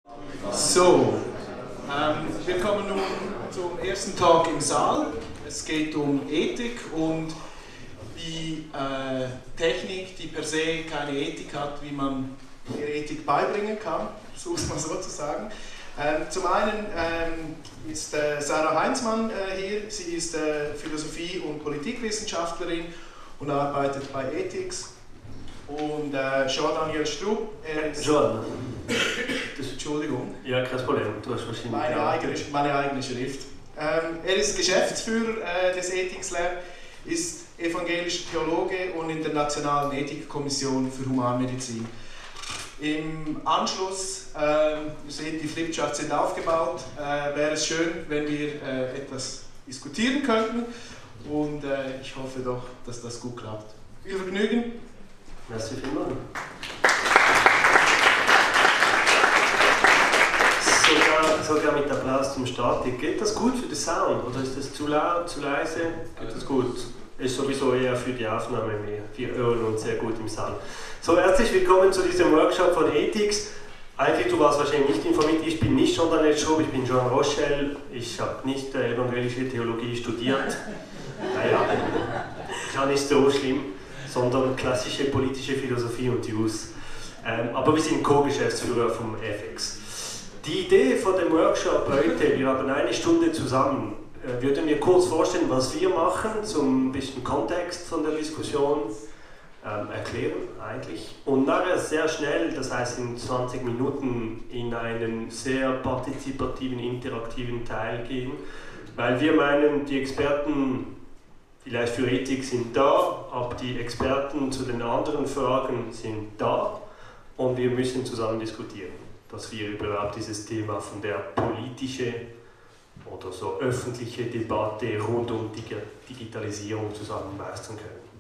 So, wir kommen nun zum ersten Talk im Saal. Es geht um Ethik und die Technik, die per se keine Ethik hat, wie man ihr Ethik beibringen kann, versuche es mal so zu sagen. Zum einen ist Sarah Heinzmann hier, sie ist Philosophie- und Politikwissenschaftlerin und arbeitet bei Ethics. Und Jean-Daniel Strub, er ist... Entschuldigung. Ja, kein Problem, du hast wahrscheinlich... Meine eigene Schrift. Er ist Geschäftsführer des Ethics Lab, ist evangelischer Theologe und in der Nationalen Ethikkommission für Humanmedizin. Im Anschluss, ihr seht, die Flipcharts sind aufgebaut, wäre es schön, wenn wir etwas diskutieren könnten und ich hoffe doch, dass das gut klappt. Viel Vergnügen! Merci vielmals. Sogar mit Applaus zum Start. Geht das gut für den Sound oder ist das zu laut, zu leise? Geht das gut? Ist sowieso eher für die Aufnahme mehr. Wir hören uns sehr gut im Saal. So, herzlich willkommen zu diesem Workshop von Ethics. Eigentlich, du warst wahrscheinlich nicht informiert, ich bin nicht Jean-Daniel Strub, ich bin Jean Rochelle. Ich habe nicht evangelische Theologie studiert. Naja, gar nicht so schlimm, sondern klassische politische Philosophie und Use. Aber wir sind Co-Geschäftsführer vom FX. Die Idee von dem Workshop heute, wir haben eine Stunde zusammen, würden wir kurz vorstellen, was wir machen, so ein bisschen Kontext von der Diskussion erklären eigentlich und nachher sehr schnell, das heißt in 20 Minuten, in einen sehr partizipativen, interaktiven Teil gehen, weil wir meinen, die Experten vielleicht für Ethik sind da, aber die Experten zu den anderen Fragen sind da und wir müssen zusammen diskutieren, dass wir überhaupt dieses Thema von der politischen oder so öffentliche Debatte rund um Digitalisierung zusammen meistern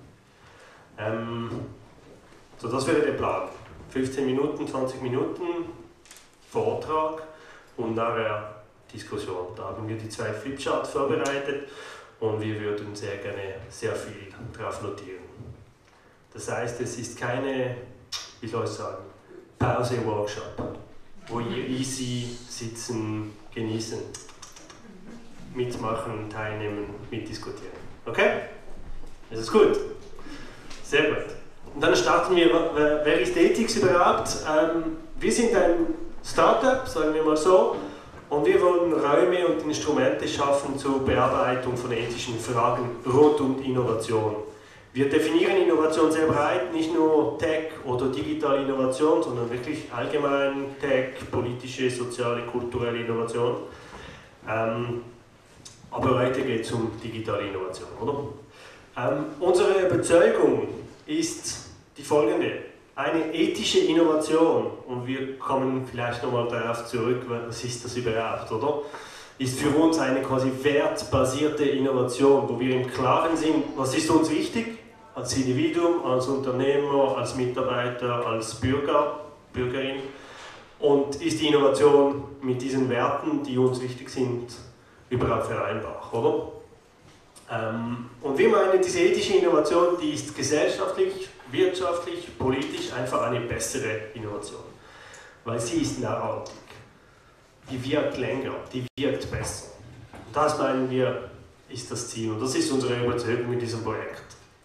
können. So, das wäre der Plan. 15 Minuten, 20 Minuten Vortrag und nachher Diskussion. Da haben wir die 2 Flipcharts vorbereitet und wir würden sehr gerne sehr viel drauf notieren. Das heißt, es ist keine, wie soll ich sagen, Pause-Workshop, wo ihr easy sitzen, genießen, mitmachen, teilnehmen, mitdiskutieren. Okay? Ist es gut? Sehr gut. Und dann starten wir, wer ist Ethics überhaupt? Wir sind ein Startup, sagen wir mal so, und wir wollen Räume und Instrumente schaffen zur Bearbeitung von ethischen Fragen rund um Innovation. Wir definieren Innovation sehr breit, nicht nur Tech oder digitale Innovation, sondern wirklich allgemein Tech, politische, soziale, kulturelle Innovation. Aber heute geht es um digitale Innovation, oder? Unsere Überzeugung ist die folgende: eine ethische Innovation, und wir kommen vielleicht nochmal darauf zurück, was ist das überhaupt, oder? Ist für uns eine quasi wertbasierte Innovation, wo wir im Klaren sind, was ist uns wichtig, als Individuum, als Unternehmer, als Mitarbeiter, als Bürger, Bürgerin, und ist die Innovation mit diesen Werten, die uns wichtig sind, überhaupt vereinbar, oder? Und wir meinen, diese ethische Innovation, die ist gesellschaftlich, wirtschaftlich, politisch einfach eine bessere Innovation, weil sie ist nachhaltig, die wirkt länger, die wirkt besser. Das meinen wir, ist das Ziel und das ist unsere Überzeugung mit diesem Projekt.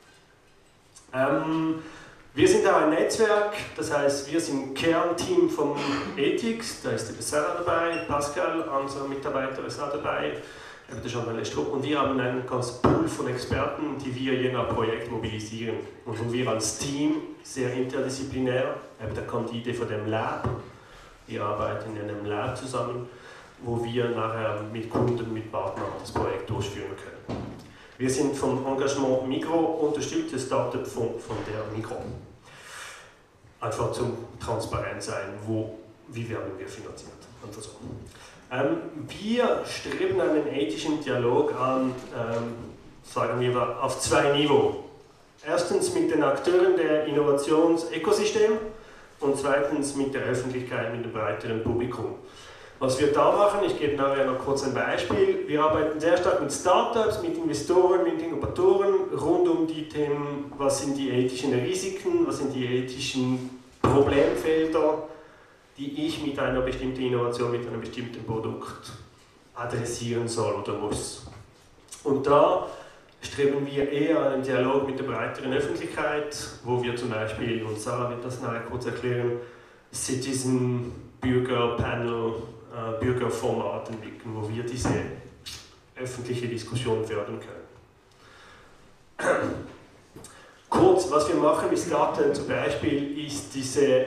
Wir sind auch ein Netzwerk, das heißt, wir sind Kernteam vom Ethics, da ist die Sarah dabei, Pascal, unser Mitarbeiter, ist auch dabei, der Jean-Daniel Strub, und wir haben einen ganzen Pool von Experten, die wir je nach Projekt mobilisieren. Und wir als Team, sehr interdisziplinär, da kommt die Idee von dem Lab, wir arbeiten in einem Lab zusammen, wo wir nachher mit Kunden, mit Partnern das Projekt durchführen können. Wir sind vom Engagement Migro unterstützt, das Startup von der Migro. Einfach zum transparent sein, wie werden wir finanziert. Und so. Wir streben einen ethischen Dialog an, sagen wir, auf 2 Niveaus. Erstens mit den Akteuren der Innovationsökosystem und zweitens mit der Öffentlichkeit, mit dem breiteren Publikum. Was wir da machen, ich gebe nachher noch kurz ein Beispiel. Wir arbeiten sehr stark mit Startups, mit Investoren, mit Inkubatoren rund um die Themen, was sind die ethischen Risiken, was sind die ethischen Problemfelder, die ich mit einer bestimmten Innovation, mit einem bestimmten Produkt adressieren soll oder muss. Und da streben wir eher einen Dialog mit der breiteren Öffentlichkeit, wo wir zum Beispiel, und Sarah wird das nachher kurz erklären, Citizen, Bürgerpanel, Bürgerformat entwickeln, wo wir diese öffentliche Diskussion fördern können. Kurz, was wir machen mit Starten zum Beispiel, ist diese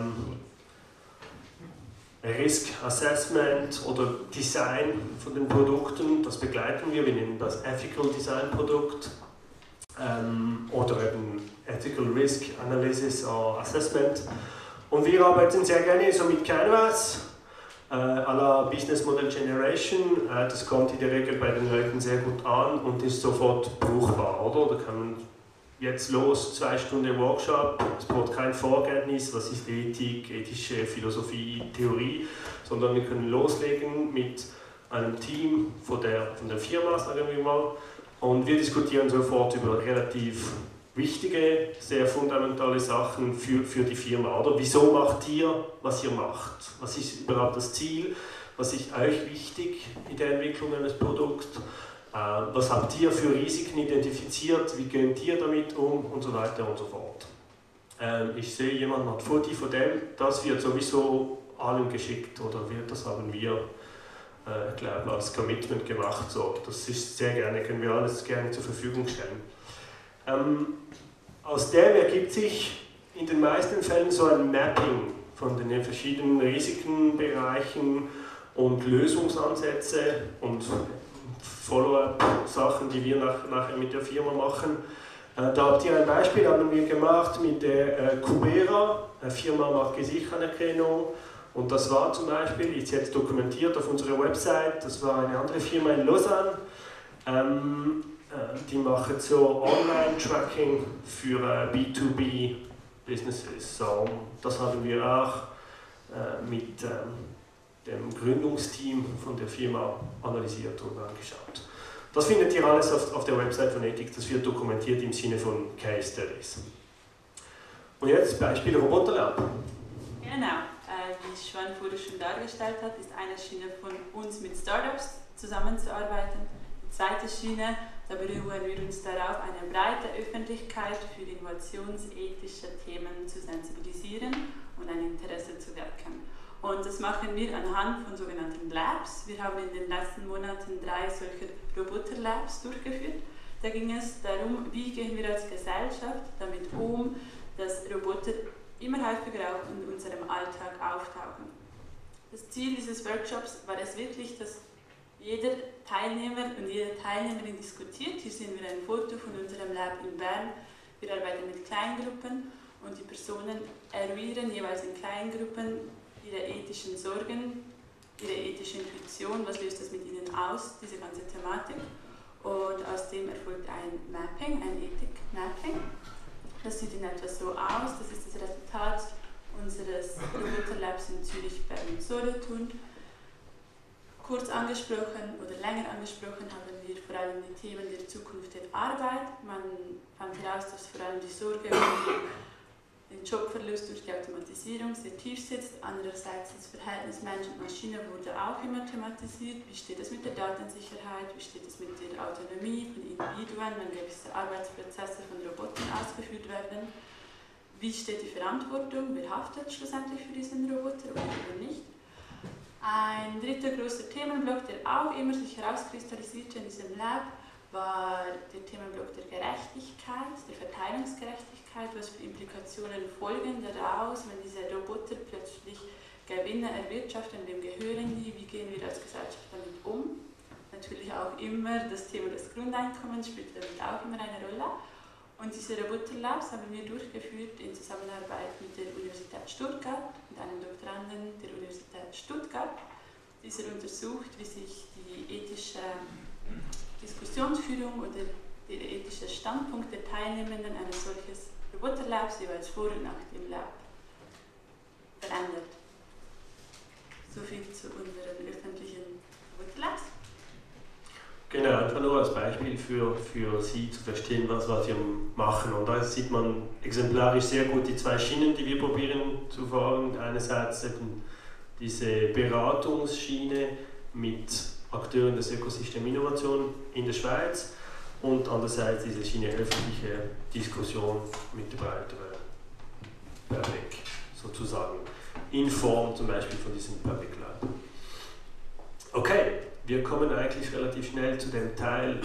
Risk Assessment oder Design von den Produkten, das begleiten wir nennen das Ethical Design Produkt oder eben Ethical Risk Analysis or Assessment. Und wir arbeiten sehr gerne so mit Canvas, à la Business Model Generation. Das kommt in der Regel bei den Leuten sehr gut an und ist sofort brauchbar, oder? Da kann man jetzt los, 2 Stunden Workshop, es braucht kein Vorkenntnis, was ist Ethik, ethische Philosophie, Theorie, sondern wir können loslegen mit einem Team von der Firma, sagen wir mal, und wir diskutieren sofort über relativ wichtige, sehr fundamentale Sachen für die Firma, oder? Wieso macht ihr, was ihr macht? Was ist überhaupt das Ziel? Was ist euch wichtig in der Entwicklung eines Produkts? Was habt ihr für Risiken identifiziert? Wie geht ihr damit um? Und so weiter und so fort. Ich sehe, jemand hat Foto von dem. Das wird sowieso allen geschickt oder das haben wir, glaube als Commitment gemacht. So, das ist sehr gerne, können wir alles gerne zur Verfügung stellen. Aus dem ergibt sich in den meisten Fällen so ein Mapping von den verschiedenen Risikenbereichen und Lösungsansätze und Follow-up-Sachen, die wir nachher mit der Firma machen. Da habt ihr ein Beispiel, haben wir gemacht mit der Cubera, eine Firma macht Gesichtsanerkennung. Und das war zum Beispiel, ist jetzt dokumentiert auf unserer Website, das war eine andere Firma in Lausanne. Die machen so Online-Tracking für B2B-Businesses. So, das haben wir auch mit dem Gründungsteam von der Firma analysiert und angeschaut. Das findet ihr alles auf der Website von Ethik, das wird dokumentiert im Sinne von Case Studies. Und jetzt Beispiel Roboterlab. Genau, wie Schwan vorher schon dargestellt hat, ist eine Schiene von uns mit Startups zusammenzuarbeiten. Die zweite Schiene, da beruhen wir uns darauf, eine breite Öffentlichkeit für innovationsethische Themen zu sensibilisieren und ein Interesse zu wecken. Und das machen wir anhand von sogenannten Labs. Wir haben in den letzten Monaten 3 solcher Roboter-Labs durchgeführt. Da ging es darum, wie gehen wir als Gesellschaft damit um, dass Roboter immer häufiger auch in unserem Alltag auftauchen. Das Ziel dieses Workshops war es wirklich, dass jeder Teilnehmer und jede Teilnehmerin diskutiert. Hier sehen wir ein Foto von unserem Lab in Bern. Wir arbeiten mit Kleingruppen und die Personen eruieren jeweils in Kleingruppen ihre ethischen Sorgen, ihre ethische Intuition, was löst das mit ihnen aus, diese ganze Thematik. Und aus dem erfolgt ein Mapping, ein Ethik-Mapping. Das sieht in etwa so aus, das ist das Resultat unseres Roboter-Labs in Zürich, Bern und Solothurn. Kurz angesprochen oder länger angesprochen haben wir vor allem die Themen der Zukunft der Arbeit. Man fand heraus, dass vor allem die Sorge um den Jobverlust durch die Automatisierung sehr tief sitzt. Andererseits das Verhältnis Mensch und Maschine wurde auch immer thematisiert. Wie steht es mit der Datensicherheit? Wie steht es mit der Autonomie von Individuen, wenn gewisse Arbeitsprozesse von Robotern ausgeführt werden? Wie steht die Verantwortung? Wer haftet schlussendlich für diesen Roboter oder nicht? Ein dritter großer Themenblock, der auch immer sich herauskristallisierte in diesem Lab, war der Themenblock der Gerechtigkeit, der Verteilungsgerechtigkeit. Was für Implikationen folgen daraus, wenn diese Roboter plötzlich Gewinne erwirtschaften, wem gehören die, wie gehen wir als Gesellschaft damit um? Natürlich auch immer das Thema des Grundeinkommens spielt damit auch immer eine Rolle. Und diese Roboter-Labs haben wir durchgeführt in Zusammenarbeit mit der Universität Stuttgart, mit einem Doktoranden der Universität Stuttgart. Dieser untersucht, wie sich die ethische Diskussionsführung oder der ethische Standpunkt der Teilnehmenden eines solches Roboter-Labs jeweils vor und nach dem Lab verändert. Soviel zu unseren öffentlichen Roboter-Labs. Genau, einfach nur als Beispiel für Sie zu verstehen, was wir machen. Und da sieht man exemplarisch sehr gut die zwei Schienen, die wir probieren zu fahren. Einerseits eben diese Beratungsschiene mit Akteuren des Ökosystems Innovation in der Schweiz und andererseits diese Schiene öffentliche Diskussion mit der breiteren Public sozusagen, in Form zum Beispiel von diesem Public Lab. Okay, wir kommen eigentlich relativ schnell zu dem Teil,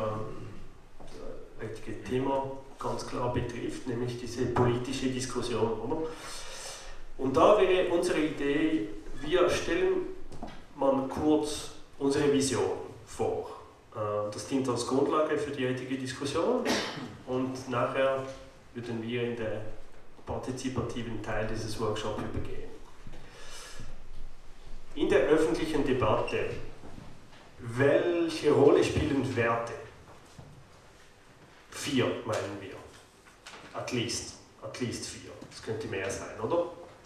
das heutige Thema ganz klar betrifft, nämlich diese politische Diskussion. Oder? Und da wäre unsere Idee, wir stellen mal kurz unsere Vision vor. Das dient als Grundlage für die heutige Diskussion und nachher würden wir in den partizipativen Teil dieses Workshops übergehen. In der öffentlichen Debatte, welche Rolle spielen Werte? 4 meinen wir. At least 4. Das könnte mehr sein, oder?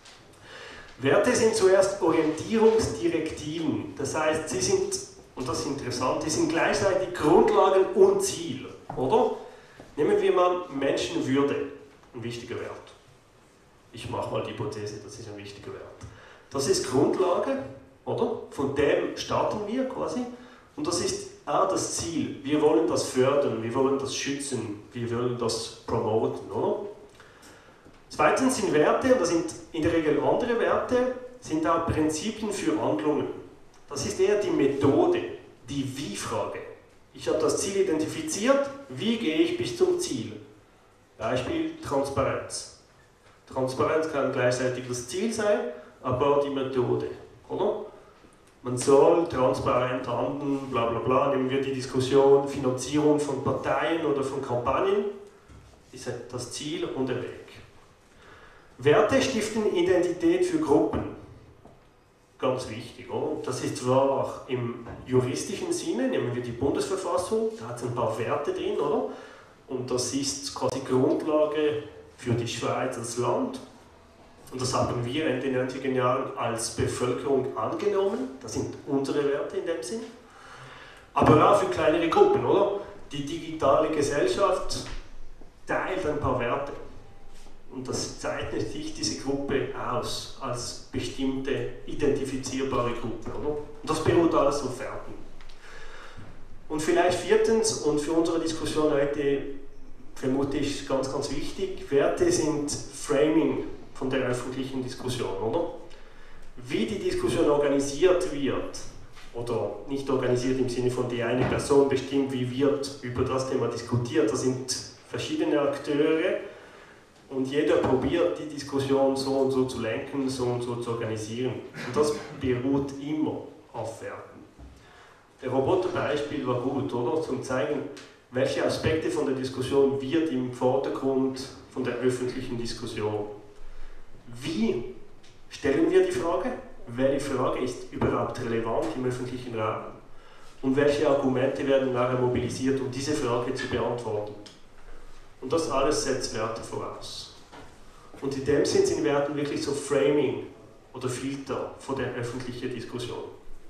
Werte sind zuerst Orientierungsdirektiven. Das heißt, sie sind, und das ist interessant, sie sind gleichzeitig Grundlagen und Ziel, oder? Nehmen wir mal Menschenwürde, ein wichtiger Wert. Ich mache mal die Hypothese, das ist ein wichtiger Wert. Das ist Grundlage, oder? Von dem starten wir quasi. Und das ist auch das Ziel. Wir wollen das fördern, wir wollen das schützen, wir wollen das promoten, oder? Zweitens sind Werte, und das sind in der Regel andere Werte, sind auch Prinzipien für Handlungen. Das ist eher die Methode, die Wie-Frage. Ich habe das Ziel identifiziert, wie gehe ich bis zum Ziel? Beispiel Transparenz. Transparenz kann gleichzeitig das Ziel sein, aber auch die Methode, oder? Man soll transparent handeln, bla bla bla. Nehmen wir die Diskussion Finanzierung von Parteien oder von Kampagnen, ist das Ziel und der Weg. Werte stiften Identität für Gruppen. Ganz wichtig, oder? Das ist zwar im juristischen Sinne, nehmen wir die Bundesverfassung, da hat es ein paar Werte drin, oder? Und das ist quasi Grundlage für die Schweiz als Land. Und das haben wir in den 90er Jahren als Bevölkerung angenommen. Das sind unsere Werte in dem Sinn. Aber auch für kleinere Gruppen, oder? Die digitale Gesellschaft teilt ein paar Werte. Und das zeichnet sich diese Gruppe aus als bestimmte identifizierbare Gruppe, oder? Und das beruht alles auf Werten. Und vielleicht viertens, und für unsere Diskussion heute vermute ich ganz, ganz wichtig, Werte sind Framing von der öffentlichen Diskussion, oder? Wie die Diskussion organisiert wird, oder nicht organisiert im Sinne von die eine Person bestimmt, wie wird über das Thema diskutiert, das sind verschiedene Akteure und jeder probiert die Diskussion so und so zu lenken, so und so zu organisieren. Und das beruht immer auf Werten. Der Roboterbeispiel war gut, oder? Zum zeigen, welche Aspekte von der Diskussion wird im Vordergrund von der öffentlichen Diskussion. Wie stellen wir die Frage? Welche Frage ist überhaupt relevant im öffentlichen Raum? Und welche Argumente werden nachher mobilisiert, um diese Frage zu beantworten? Und das alles setzt Werte voraus. Und in dem Sinn sind Werte wirklich so Framing oder Filter von der öffentlichen Diskussion.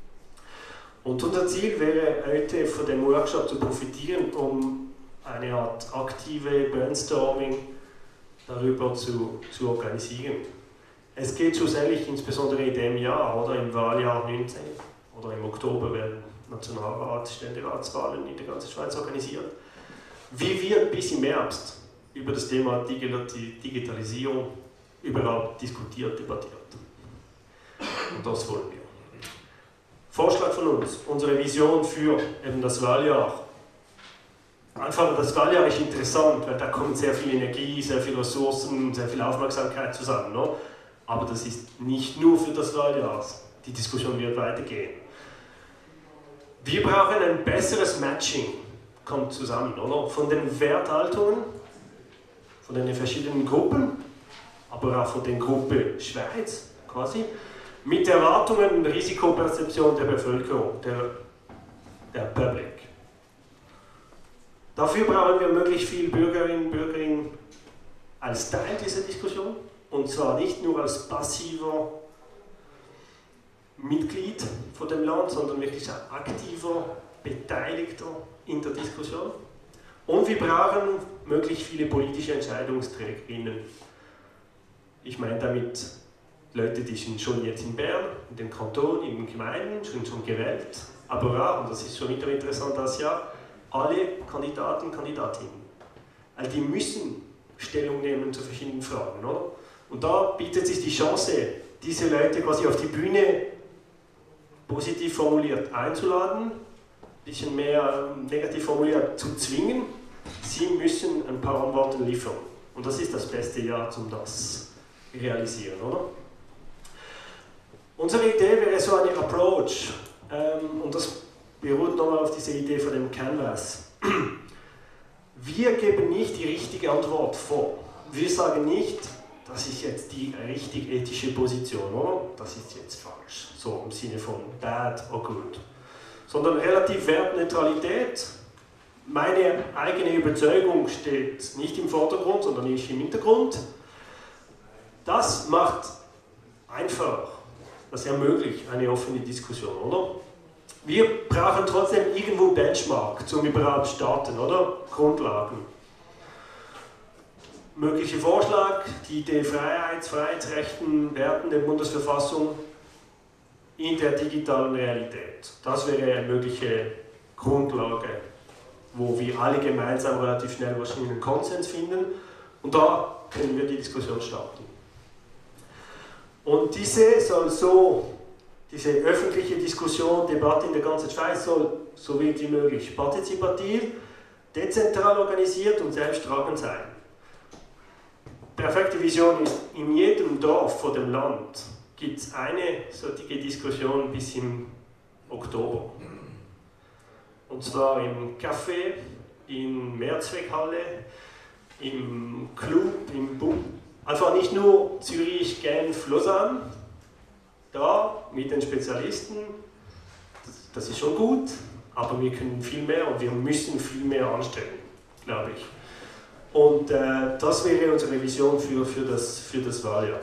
Und unser Ziel wäre heute von dem Workshop zu profitieren, um eine Art aktive Brainstorming darüber zu organisieren. Es geht schlussendlich insbesondere in dem Jahr, oder im Wahljahr 19 oder im Oktober werden Nationalrat, Ständeratswahlen in der ganzen Schweiz organisiert. Wie wird bis im Herbst über das Thema Digitalisierung überhaupt diskutiert, debattiert? Und das wollen wir. Vorschlag von uns, unsere Vision für eben das Wahljahr. Einfach, das Wahljahr ist interessant, weil da kommt sehr viel Energie, sehr viele Ressourcen, sehr viel Aufmerksamkeit zusammen. No? Aber das ist nicht nur für das Wahljahr. Die Diskussion wird weitergehen. Wir brauchen ein besseres Matching, kommt zusammen, oder? Von den Werthaltungen, von den verschiedenen Gruppen, aber auch von der Gruppe Schweiz quasi, mit Erwartungen und Risikoperzeption der Bevölkerung, der Public. Dafür brauchen wir möglichst viele Bürgerinnen und Bürger als Teil dieser Diskussion, und zwar nicht nur als passiver Mitglied von dem Land, sondern wirklich ein aktiver Beteiligter in der Diskussion. Und wir brauchen möglichst viele politische Entscheidungsträgerinnen. Ich meine damit Leute, die sind schon jetzt in Bern, in den Kantonen, in den Gemeinden, schon gewählt, aber auch, und das ist schon wieder interessant das Jahr, alle Kandidaten, Kandidatinnen. Also die müssen Stellung nehmen zu verschiedenen Fragen, oder? Und da bietet sich die Chance, diese Leute quasi auf die Bühne positiv formuliert einzuladen, ein bisschen mehr negativ formuliert zu zwingen. Sie müssen ein paar Antworten liefern. Und das ist das beste Jahr, um das zu realisieren, oder? Unsere Idee wäre so eine Approach, und das beruht nochmal auf diese Idee von dem Canvas. Wir geben nicht die richtige Antwort vor. Wir sagen nicht, das ist jetzt die richtig ethische Position, oder? Das ist jetzt falsch, so im Sinne von bad or good. Sondern relativ Wertneutralität. Meine eigene Überzeugung steht nicht im Vordergrund, sondern nicht im Hintergrund. Das macht einfach, das ermöglicht eine offene Diskussion, oder? Wir brauchen trotzdem irgendwo Benchmark zum überhaupt starten, oder? Grundlagen. Möglicher Vorschlag, die Idee Freiheitsrechten, Werten der Bundesverfassung in der digitalen Realität. Das wäre eine mögliche Grundlage, wo wir alle gemeinsam relativ schnell wahrscheinlich einen Konsens finden und da können wir die Diskussion starten. Und diese öffentliche Diskussion, Debatte in der ganzen Schweiz soll so wenig wie möglich partizipativ, dezentral organisiert und selbsttragend sein. Perfekte Vision ist, in jedem Dorf vor dem Land gibt es eine solche Diskussion bis im Oktober. Und zwar im Café, in Mehrzweckhalle, im Club, im Bub. Einfach nicht nur Zürich, Genf, Lausanne, da mit den Spezialisten, das ist schon gut, aber wir können viel mehr und wir müssen viel mehr anstellen, glaube ich. Und das wäre unsere Vision für das Wahljahr.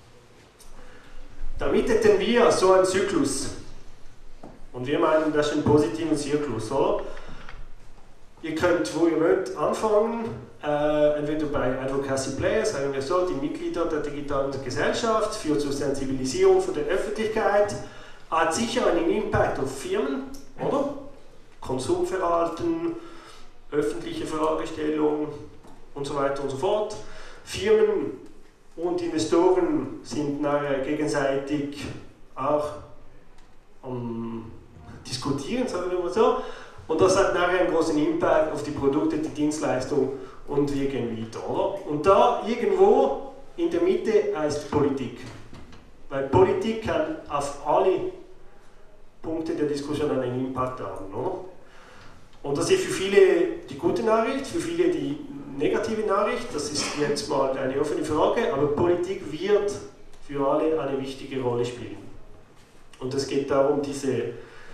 Damit hätten wir so einen Zyklus. Und wir meinen, das ist ein positiver Zyklus, oder? Ihr könnt, wo ihr wollt, anfangen, entweder bei Advocacy Players, sagen wir so, die Mitglieder der digitalen Gesellschaft, führt zur Sensibilisierung von der Öffentlichkeit, hat sicher einen Impact auf Firmen, oder? Konsumverhalten, öffentliche Fragestellung und so weiter und so fort. Firmen und Investoren sind nachher gegenseitig auch am Diskutieren, sagen wir mal so. Und das hat nachher einen großen Impact auf die Produkte, die Dienstleistung und wir gehen weiter, oder? Und da irgendwo in der Mitte heißt Politik. Weil Politik kann auf alle Punkte der Diskussion einen Impact haben, oder? Und das ist für viele die gute Nachricht, für viele die negative Nachricht. Das ist jetzt mal eine offene Frage, aber Politik wird für alle eine wichtige Rolle spielen. Und es geht darum, diese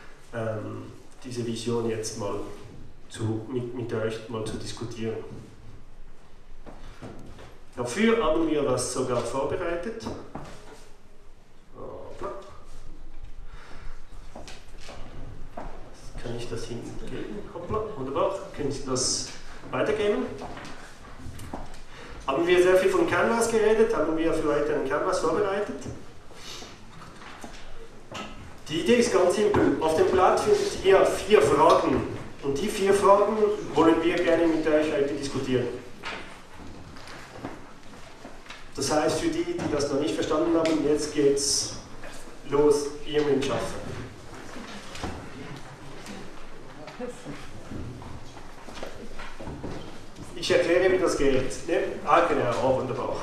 Vision jetzt mal mit euch mal zu diskutieren. Dafür haben wir das sogar vorbereitet. Kann ich das hingeben? Hoppla, wunderbar. Kann ich das weitergeben? Haben wir sehr viel von Canvas geredet? Haben wir für heute einen Canvas vorbereitet? Die Idee ist ganz simpel. Auf dem Blatt findet ihr 4 Fragen. Und die 4 Fragen wollen wir gerne mit euch heute diskutieren. Das heißt, für die, die das noch nicht verstanden haben, jetzt geht's los, ihr müsst schaffen. Ich erkläre, wie das geht. Genau, wunderbar.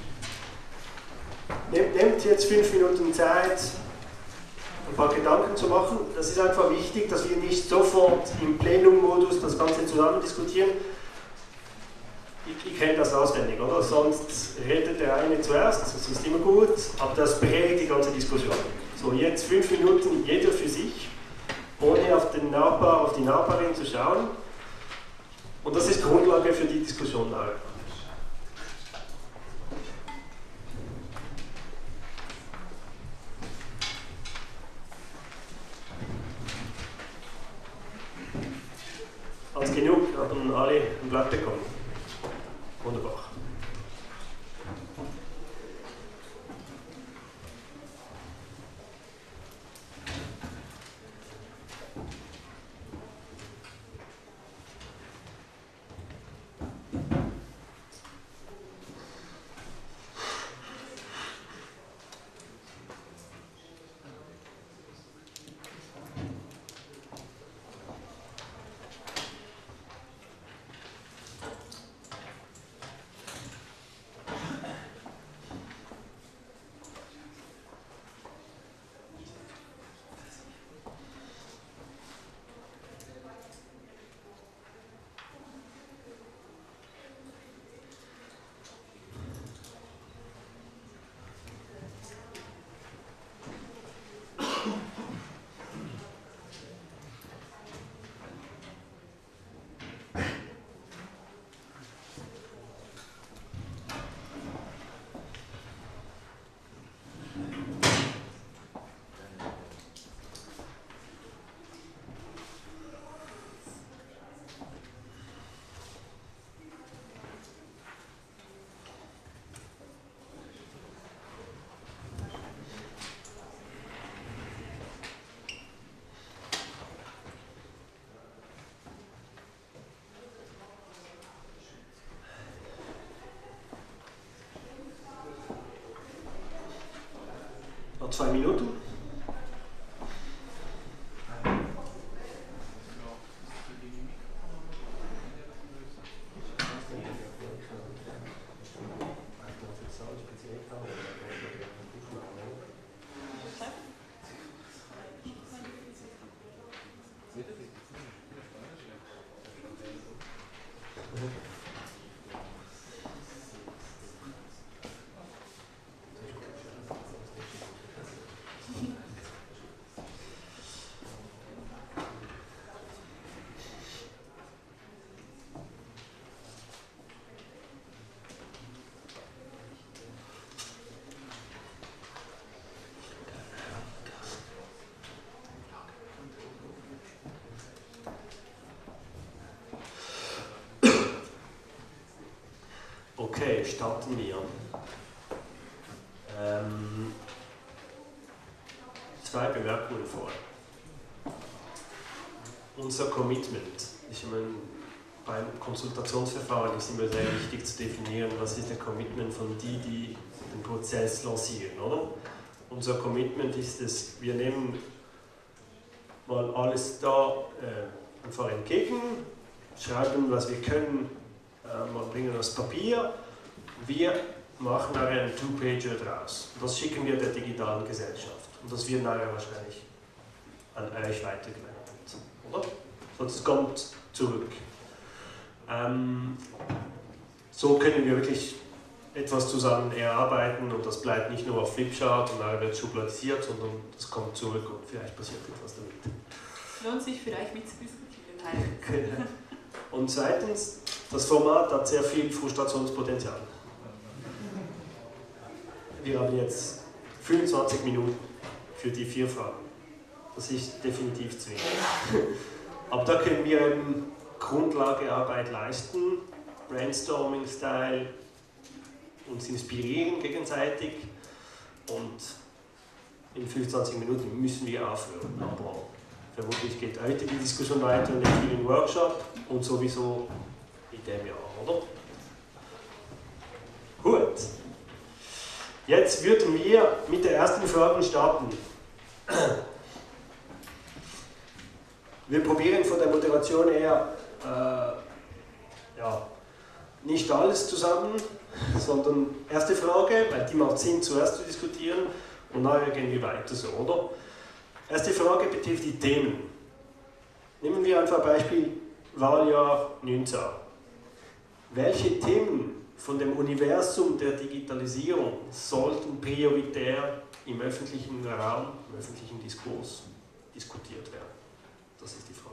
Nehmt jetzt 5 Minuten Zeit, ein paar Gedanken zu machen. Das ist einfach wichtig, dass wir nicht sofort im Plenum-Modus das Ganze zusammen diskutieren. Ich kenne das auswendig, oder? Sonst redet der eine zuerst, das ist immer gut, aber das prägt die ganze Diskussion. So, jetzt 5 Minuten jeder für sich, ohne auf den Nachbar, auf die Nachbarin zu schauen. Und das ist Grundlage für die Diskussion nachher. sollten alle ein Blatt bekommen. Wunderbar. Noch 2 Minuten. Okay, starten wir. 2 Bemerkungen vor. Unser Commitment. Beim Konsultationsverfahren ist immer sehr wichtig zu definieren, was ist der Commitment von die den Prozess lancieren, oder? Unser Commitment ist es, wir nehmen mal alles da einfach entgegen, schreiben, was wir können, bringen das Papier. Wir machen nachher einen Two-Pager draus. Und das schicken wir der digitalen Gesellschaft. Und das wird nachher wahrscheinlich an euch weitergeleitet. Oder? Sonst kommt zurück. So können wir wirklich etwas zusammen erarbeiten und das bleibt nicht nur auf Flipchart und nachher wird es schubladisiert, sondern das kommt zurück und vielleicht passiert etwas damit. Lohnt sich für euch mitzudiskutieren. Genau. Und zweitens, das Format hat sehr viel Frustrationspotenzial. Wir haben jetzt 25 Minuten für die 4 Fragen. Das ist definitiv zu wenig. Aber da können wir eben Grundlagearbeit leisten, Brainstorming-Style, uns inspirieren gegenseitig und in 25 Minuten müssen wir aufhören. Aber vermutlich geht heute die Diskussion weiter in dem vielen Workshop und sowieso in dem Jahr, oder? Gut. Jetzt würden wir mit der ersten Frage starten. Wir probieren von der Moderation her nicht alles zusammen, sondern erste Frage, weil die macht Sinn zuerst zu diskutieren und nachher gehen wir weiter so, oder? Erste Frage betrifft die Themen. Nehmen wir einfach Beispiel Wahljahr 19. Welche Themen von dem Universum der Digitalisierung sollten prioritär im öffentlichen Raum, im öffentlichen Diskurs diskutiert werden? Das ist die Frage.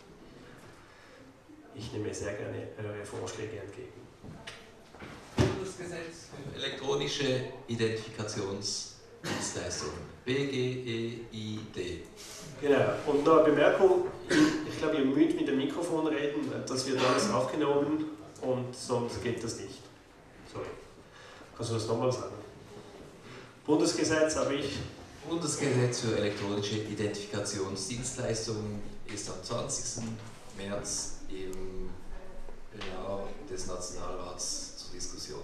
Ich nehme sehr gerne eure Vorschläge entgegen. Bundesgesetz für elektronische Identifikationsnummer. Dienstleistungen. BGEID. Genau. Und noch eine Bemerkung, ich glaube, ihr müsst mit dem Mikrofon reden, das wird alles aufgenommen und sonst geht das nicht. Sorry. Kannst du das nochmal sagen? Bundesgesetz habe ich. Bundesgesetz für elektronische Identifikationsdienstleistungen ist am 20. März im Plenum des Nationalrats zur Diskussion.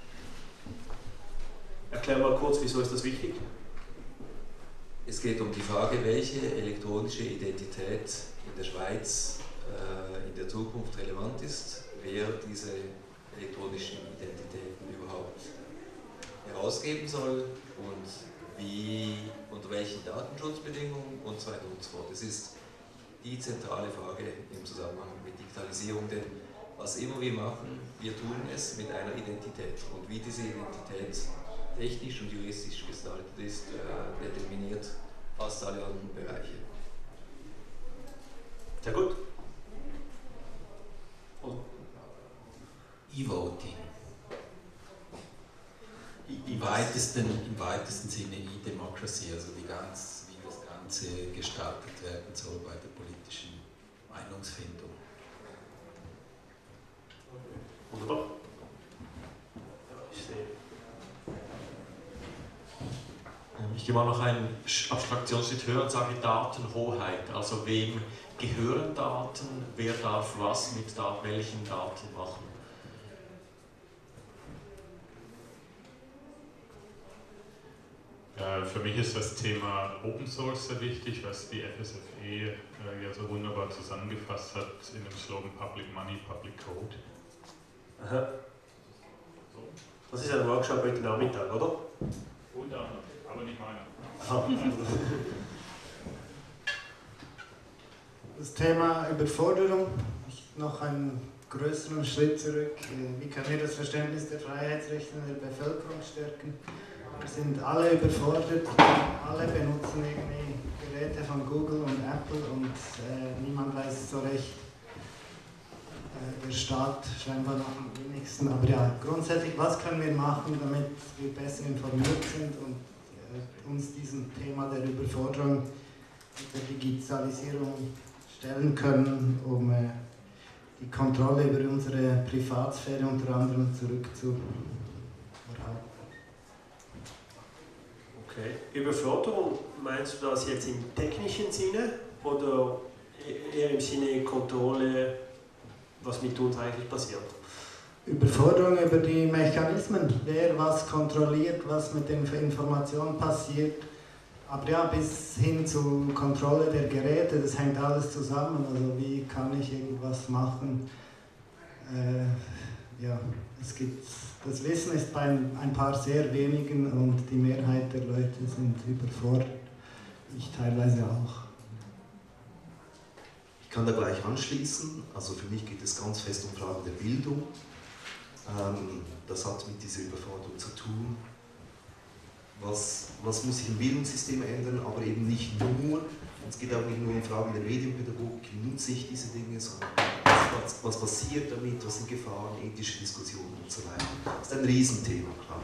Erklär mal kurz, wieso ist das wichtig? Es geht um die Frage, welche elektronische Identität in der Schweiz in der Zukunft relevant ist, wer diese elektronischen Identitäten überhaupt herausgeben soll und wie, unter welchen Datenschutzbedingungen und so weiter und so fort. Es ist die zentrale Frage im Zusammenhang mit Digitalisierung, denn was immer wir machen, wir tun es mit einer Identität. Und wie diese Identität technisch und juristisch gestaltet ist, determiniert fast alle anderen Bereiche. Sehr gut. E-Voting. Im weitesten Sinne E-Democracy, also wie das Ganze gestaltet werden soll bei der politischen Meinungsfindung. Wunderbar. Ich sehe. Ich gehe mal noch einen Abstraktionsschritt höher und sage Datenhoheit. Also wem gehören Daten, wer darf was mit welchen Daten machen? Für mich ist das Thema Open Source sehr wichtig, was die FSFE ja so wunderbar zusammengefasst hat in dem Slogan Public Money, Public Code. Aha. Das ist ein Workshop heute Nachmittag, oder? Unter anderem, aber nicht meiner. Das Thema Überforderung, noch einen größeren Schritt zurück. Wie können wir das Verständnis der Freiheitsrechte in der Bevölkerung stärken? Wir sind alle überfordert, alle benutzen irgendwie Geräte von Google und Apple und niemand weiß so recht, der Staat scheinbar noch am wenigsten. Aber ja, grundsätzlich, was können wir machen, damit wir besser informiert sind und uns diesem Thema der Überforderung mit der Digitalisierung stellen können, um die Kontrolle über unsere Privatsphäre unter anderem zurückzuerhalten. Okay. Überforderung, meinst du das jetzt im technischen Sinne oder eher im Sinne Kontrolle, was mit uns eigentlich passiert? Überforderung über die Mechanismen, wer was kontrolliert, was mit den Informationen passiert. Aber ja, bis hin zur Kontrolle der Geräte, das hängt alles zusammen. Also wie kann ich irgendwas machen? Ja, das Wissen ist bei ein paar sehr wenigen und die Mehrheit der Leute sind überfordert. Ich teilweise auch. Ich kann da gleich anschließen. Also für mich geht es ganz fest um Fragen der Bildung. Das hat mit dieser Überforderung zu tun. Was muss sich im Bildungssystem ändern, aber eben nicht nur. Es geht auch nicht nur um Fragen der Medienpädagogik, wie nutze ich diese Dinge, sondern was passiert damit, was sind Gefahren, ethische Diskussionen und so weiter. Das ist ein Riesenthema, klar.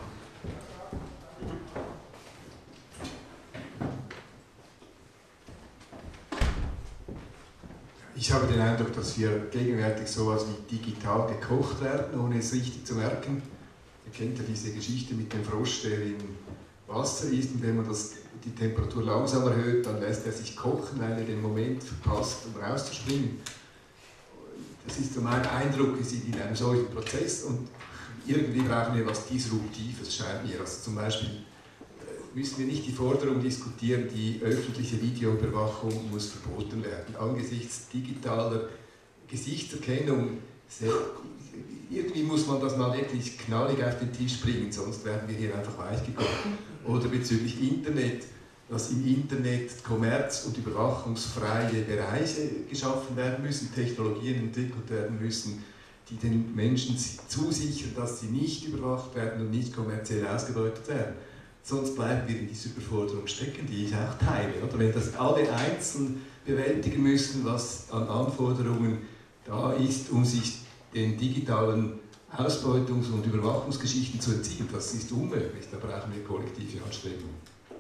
Ich habe den Eindruck, dass wir gegenwärtig sowas wie digital gekocht werden, ohne es richtig zu merken. Ihr kennt ja diese Geschichte mit dem Frosch, der im Wasser ist, und wenn man die Temperatur langsam erhöht, dann lässt er sich kochen, weil er den Moment verpasst, um rauszuspringen. Das ist so mein Eindruck, wir sind in einem solchen Prozess und irgendwie brauchen wir was Disruptives, scheint mir. Also zum Beispiel müssen wir nicht die Forderung diskutieren, die öffentliche Videoüberwachung muss verboten werden. Angesichts digitaler Gesichtserkennung, irgendwie muss man das mal wirklich knallig auf den Tisch bringen, sonst werden wir hier einfach weichgekocht. Oder bezüglich Internet, dass im Internet kommerz- und überwachungsfreie Bereiche geschaffen werden müssen, Technologien entwickelt werden müssen, die den Menschen zusichern, dass sie nicht überwacht werden und nicht kommerziell ausgebeutet werden. Sonst bleiben wir in dieser Überforderung stecken, die ich auch teile. Oder wenn das alle einzeln bewältigen müssen, was an Anforderungen da ist, um sich den digitalen Ausbeutungs- und Überwachungsgeschichten zu entziehen. Das ist unmöglich, da brauchen wir kollektive Anstrengungen.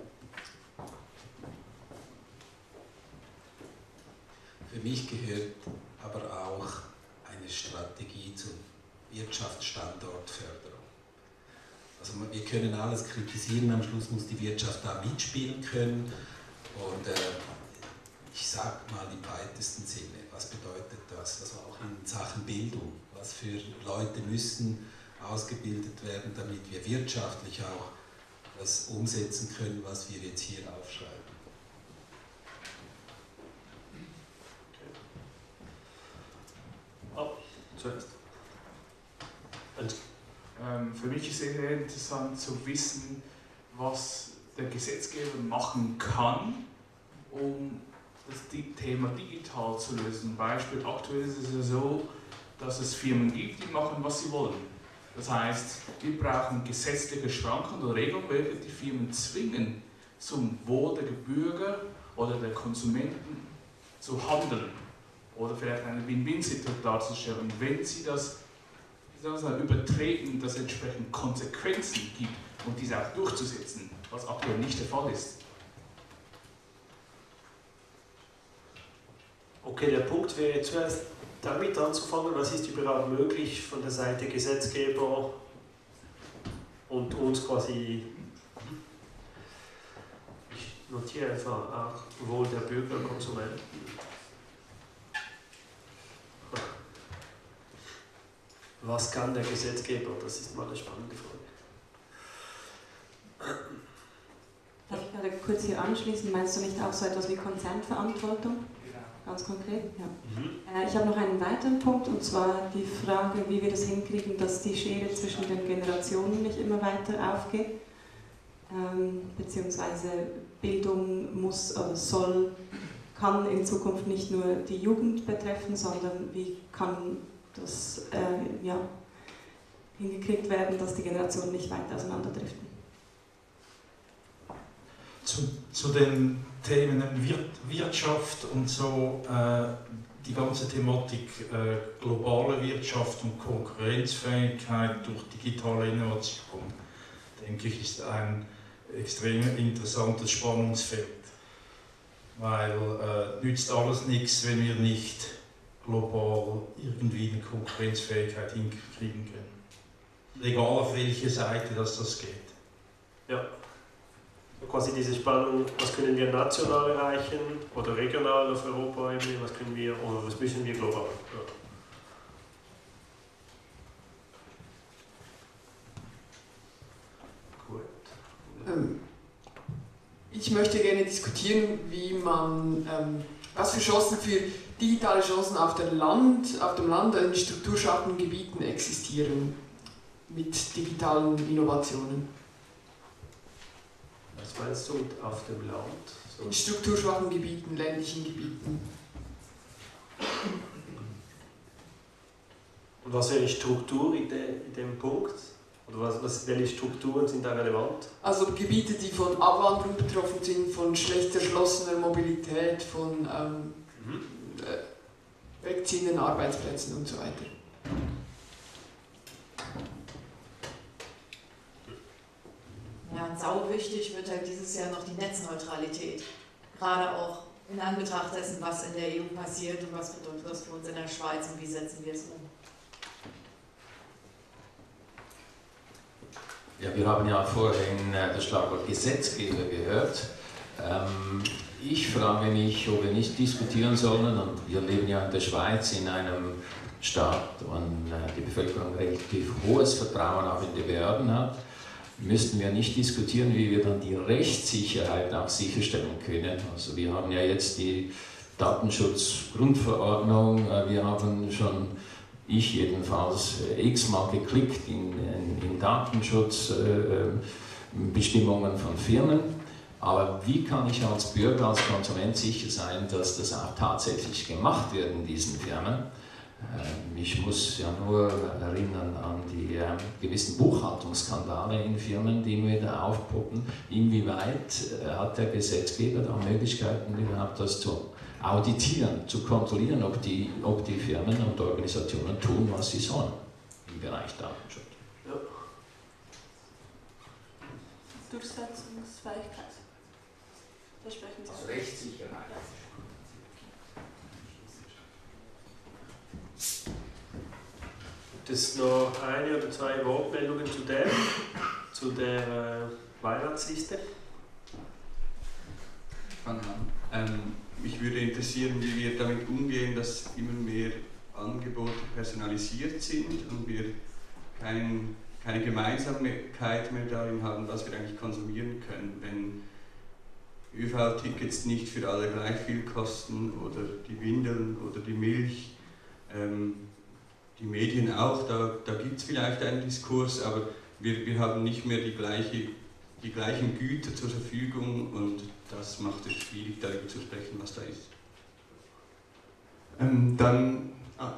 Für mich gehört aber auch eine Strategie zur Wirtschaftsstandortförderung. Also wir können alles kritisieren, am Schluss muss die Wirtschaft da mitspielen können. Und ich sage mal im weitesten Sinne, was bedeutet das? Also auch in Sachen Bildung. Was für Leute müssen ausgebildet werden, damit wir wirtschaftlich auch das umsetzen können, was wir jetzt hier aufschreiben. Zuerst. Für mich ist es sehr interessant zu wissen, was der Gesetzgeber machen kann, um das Thema digital zu lösen. Beispiel, aktuell ist es ja so, dass es Firmen gibt, die machen, was sie wollen. Das heißt, wir brauchen gesetzliche Schranken oder Regeln, welche die Firmen zwingen, zum Wohl der Bürger oder der Konsumenten zu handeln. Oder vielleicht eine Win-Win-Situation darzustellen. Und wenn sie das übertreten, dass es entsprechend Konsequenzen gibt und diese auch durchzusetzen, was aktuell nicht der Fall ist. Okay, der Punkt wäre zuerst damit anzufangen, was ist überhaupt möglich von der Seite Gesetzgeber und uns quasi, ich notiere einfach auch Wohl der Bürger und Konsumenten. Was kann der Gesetzgeber? Das ist mal eine spannende Frage. Darf ich gerade kurz hier anschließen? Meinst du nicht auch so etwas wie Konzernverantwortung? Ganz konkret? Ja. Ich habe noch einen weiteren Punkt, und zwar die Frage, wie wir das hinkriegen, dass die Schere zwischen den Generationen nicht immer weiter aufgeht. Beziehungsweise Bildung muss oder kann in Zukunft nicht nur die Jugend betreffen, sondern wie kann das hingekriegt werden, dass die Generationen nicht weiter auseinanderdriften. Zu den Themen Wirtschaft und so, die ganze Thematik globale Wirtschaft und Konkurrenzfähigkeit durch digitale Innovation, denke ich, ist ein extrem interessantes Spannungsfeld. Weil nützt alles nichts, wenn wir nicht global irgendwie eine Konkurrenzfähigkeit hinkriegen können. Egal auf welche Seite das geht. Ja. So quasi diese Spannung, was können wir national erreichen oder regional auf Europaebene, was können wir oder was müssen wir global. Ja. Gut. Ich möchte gerne diskutieren, wie man, was für Chancen für digitale Chancen auf dem Land in strukturschwachen Gebieten existieren mit digitalen Innovationen. Was meinst du auf dem Land? So. In strukturschwachen Gebieten, ländlichen Gebieten. Und was wäre die Struktur in dem Punkt? Oder welche Strukturen sind da relevant? Also Gebiete, die von Abwanderung betroffen sind, von schlecht erschlossener Mobilität, von wegziehenden Arbeitsplätzen und so weiter. Ja, und sau wichtig wird halt dieses Jahr noch die Netzneutralität. Gerade auch in Anbetracht dessen, was in der EU passiert und was bedeutet das für uns in der Schweiz und wie setzen wir es um. Ja, wir haben ja vorhin das Schlagwort Gesetzgeber gehört. Ich frage mich, ob wir nicht diskutieren sollen, und wir leben ja in der Schweiz in einem Staat, wo die Bevölkerung relativ hohes Vertrauen auch in die Behörden hat, müssten wir nicht diskutieren, wie wir dann die Rechtssicherheit auch sicherstellen können. Also wir haben ja jetzt die Datenschutzgrundverordnung, wir haben schon, ich jedenfalls, x-mal geklickt in Datenschutzbestimmungen von Firmen. Aber wie kann ich als Bürger, als Konsument sicher sein, dass das auch tatsächlich gemacht wird in diesen Firmen? Ich muss ja nur erinnern an die gewissen Buchhaltungsskandale in Firmen, die immer wieder aufpoppen. Inwieweit hat der Gesetzgeber da Möglichkeiten, überhaupt das zu auditieren, zu kontrollieren, ob die Firmen und Organisationen tun, was sie sollen? In Bereich Datenschutz. Ja. Durchsetzungsfähigkeit. Da sprechen Sie. Also Rechtssicherheit. Gibt es noch eine oder zwei Wortmeldungen zu der Beiratsliste? Fangen an. Mich würde interessieren, wie wir damit umgehen, dass immer mehr Angebote personalisiert sind und wir keine Gemeinsamkeit mehr darin haben, was wir eigentlich konsumieren können. Wenn ÖV-Tickets nicht für alle gleich viel kosten oder die Windeln oder die Milch, die Medien auch, da gibt es vielleicht einen Diskurs, aber wir haben nicht mehr die gleichen Güter zur Verfügung und das macht es schwierig, darüber zu sprechen, was da ist. Entschuldigung.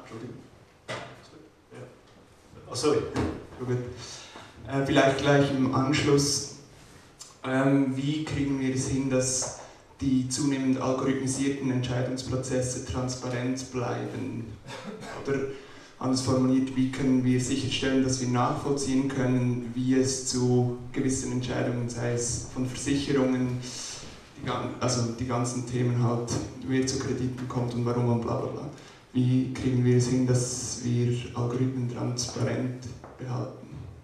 Oh, sorry. Vielleicht gleich im Anschluss, wie kriegen wir es hin, dass die zunehmend algorithmisierten Entscheidungsprozesse transparent bleiben? Oder anders formuliert, wie können wir sicherstellen, dass wir nachvollziehen können, wie es zu gewissen Entscheidungen, sei es von Versicherungen, also die ganzen Themen halt, wer zu Krediten kommt und warum und bla bla bla. Wie kriegen wir es hin, dass wir Algorithmen transparent behalten?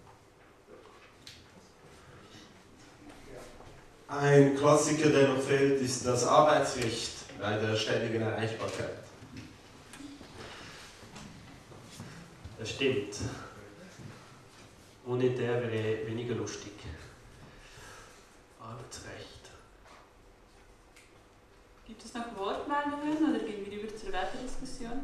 Ein Klassiker, der noch fehlt, ist das Arbeitsrecht bei der ständigen Erreichbarkeit. Das stimmt. Ohne der wäre weniger lustig. Arbeitsrecht. Gibt es noch Wortmeldungen oder gehen wir über zur Wertediskussion?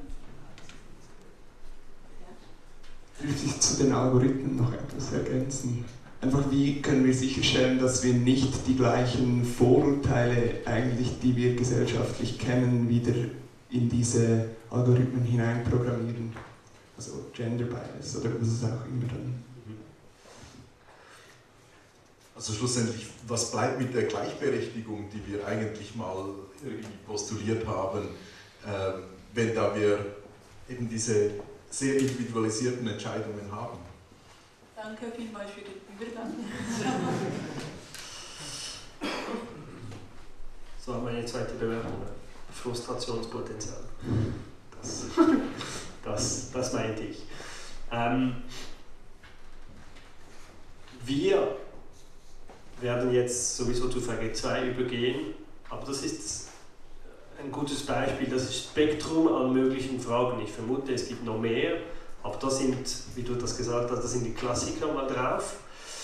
Würde ich zu den Algorithmen noch etwas ergänzen? Einfach, wie können wir sicherstellen, dass wir nicht die gleichen Vorurteile, eigentlich, die wir gesellschaftlich kennen, wieder in diese Algorithmen hineinprogrammieren? Also Gender Bias oder was es auch immer dann. Also schlussendlich, was bleibt mit der Gleichberechtigung, die wir eigentlich mal irgendwie postuliert haben, wenn da wir eben diese sehr individualisierten Entscheidungen haben? Danke vielmals für den Übergang. So haben wir eine zweite Bewertung. Frustrationspotenzial. Das meinte ich. Wir werden jetzt sowieso zu Frage 2 übergehen, aber das ist ein gutes Beispiel, das Spektrum an möglichen Fragen. Ich vermute, es gibt noch mehr, aber das sind, wie du das gesagt hast, das sind die Klassiker mal drauf.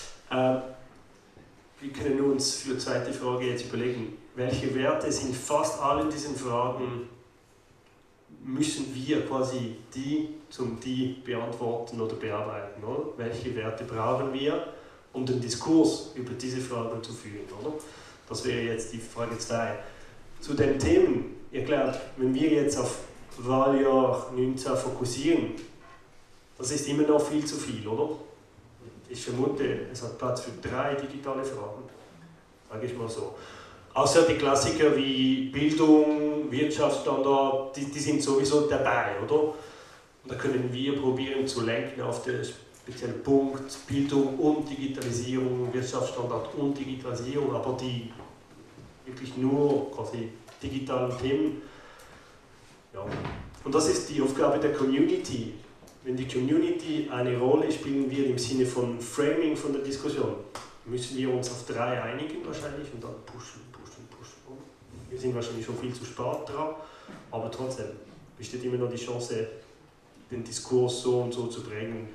Wir können uns für die zweite Frage jetzt überlegen, welche Werte sind fast allen diesen Fragen, müssen wir quasi die beantworten oder bearbeiten, oder? Welche Werte brauchen wir, um den Diskurs über diese Fragen zu führen, oder? Das wäre jetzt die Frage 2. Zu den Themen, ihr glaubt, wenn wir jetzt auf Wahljahr 19 fokussieren, das ist immer noch viel zu viel, oder? Ich vermute, es hat Platz für 3 digitale Fragen, sage ich mal so. Außer die Klassiker wie Bildung, Wirtschaftsstandard, die sind sowieso dabei, oder? Und da können wir probieren zu lenken auf den speziellen Punkt Bildung und Digitalisierung, Wirtschaftsstandard und Digitalisierung, aber die wirklich nur quasi digitalen Themen. Ja. Und das ist die Aufgabe der Community. Wenn die Community eine Rolle spielen wird im Sinne von Framing von der Diskussion, müssen wir uns auf 3 einigen wahrscheinlich und dann pushen. Wir sind wahrscheinlich schon viel zu spät dran, aber trotzdem besteht immer noch die Chance, den Diskurs so und so zu prägen.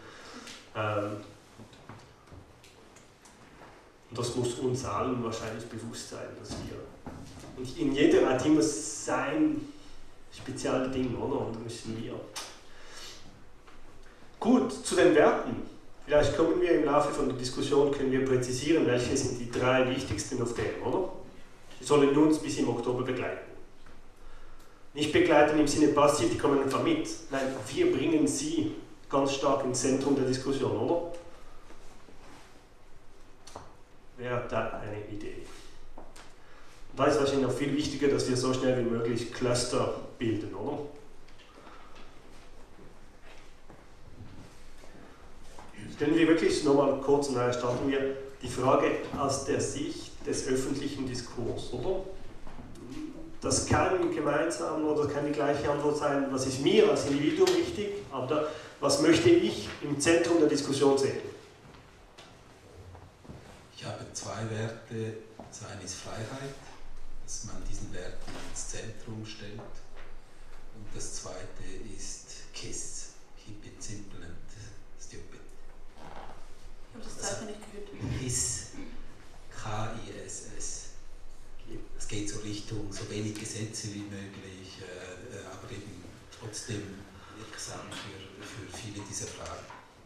Und das muss uns allen wahrscheinlich bewusst sein, dass wir. Und in jeder hat immer sein Spezialding, oder? Und da müssen wir. Gut, zu den Werten. Vielleicht kommen wir im Laufe von der Diskussion, können wir präzisieren, welche sind die 3 wichtigsten auf dem, oder? Die sollen uns bis im Oktober begleiten. Nicht begleiten im Sinne passiv, die kommen einfach mit. Nein, wir bringen sie ganz stark ins Zentrum der Diskussion, oder? Wer hat da eine Idee? Da ist wahrscheinlich noch viel wichtiger, dass wir so schnell wie möglich Cluster bilden, oder? stellen wir wirklich nochmal kurz, und dann starten wir die Frage aus der Sicht des öffentlichen Diskurs, oder? Das kann gemeinsam oder das kann die gleiche Antwort sein, was ist mir als Individuum wichtig, aber was möchte ich im Zentrum der Diskussion sehen? Ich habe 2 Werte. Das eine ist Freiheit, dass man diesen Wert ins Zentrum stellt. Und das zweite ist KISS, Keep it simple and stupid. Ich habe das zweite nicht gehört. KISS, K-I-S-S. Es geht so Richtung so wenig Gesetze wie möglich, aber eben trotzdem wirksam für viele dieser Fragen.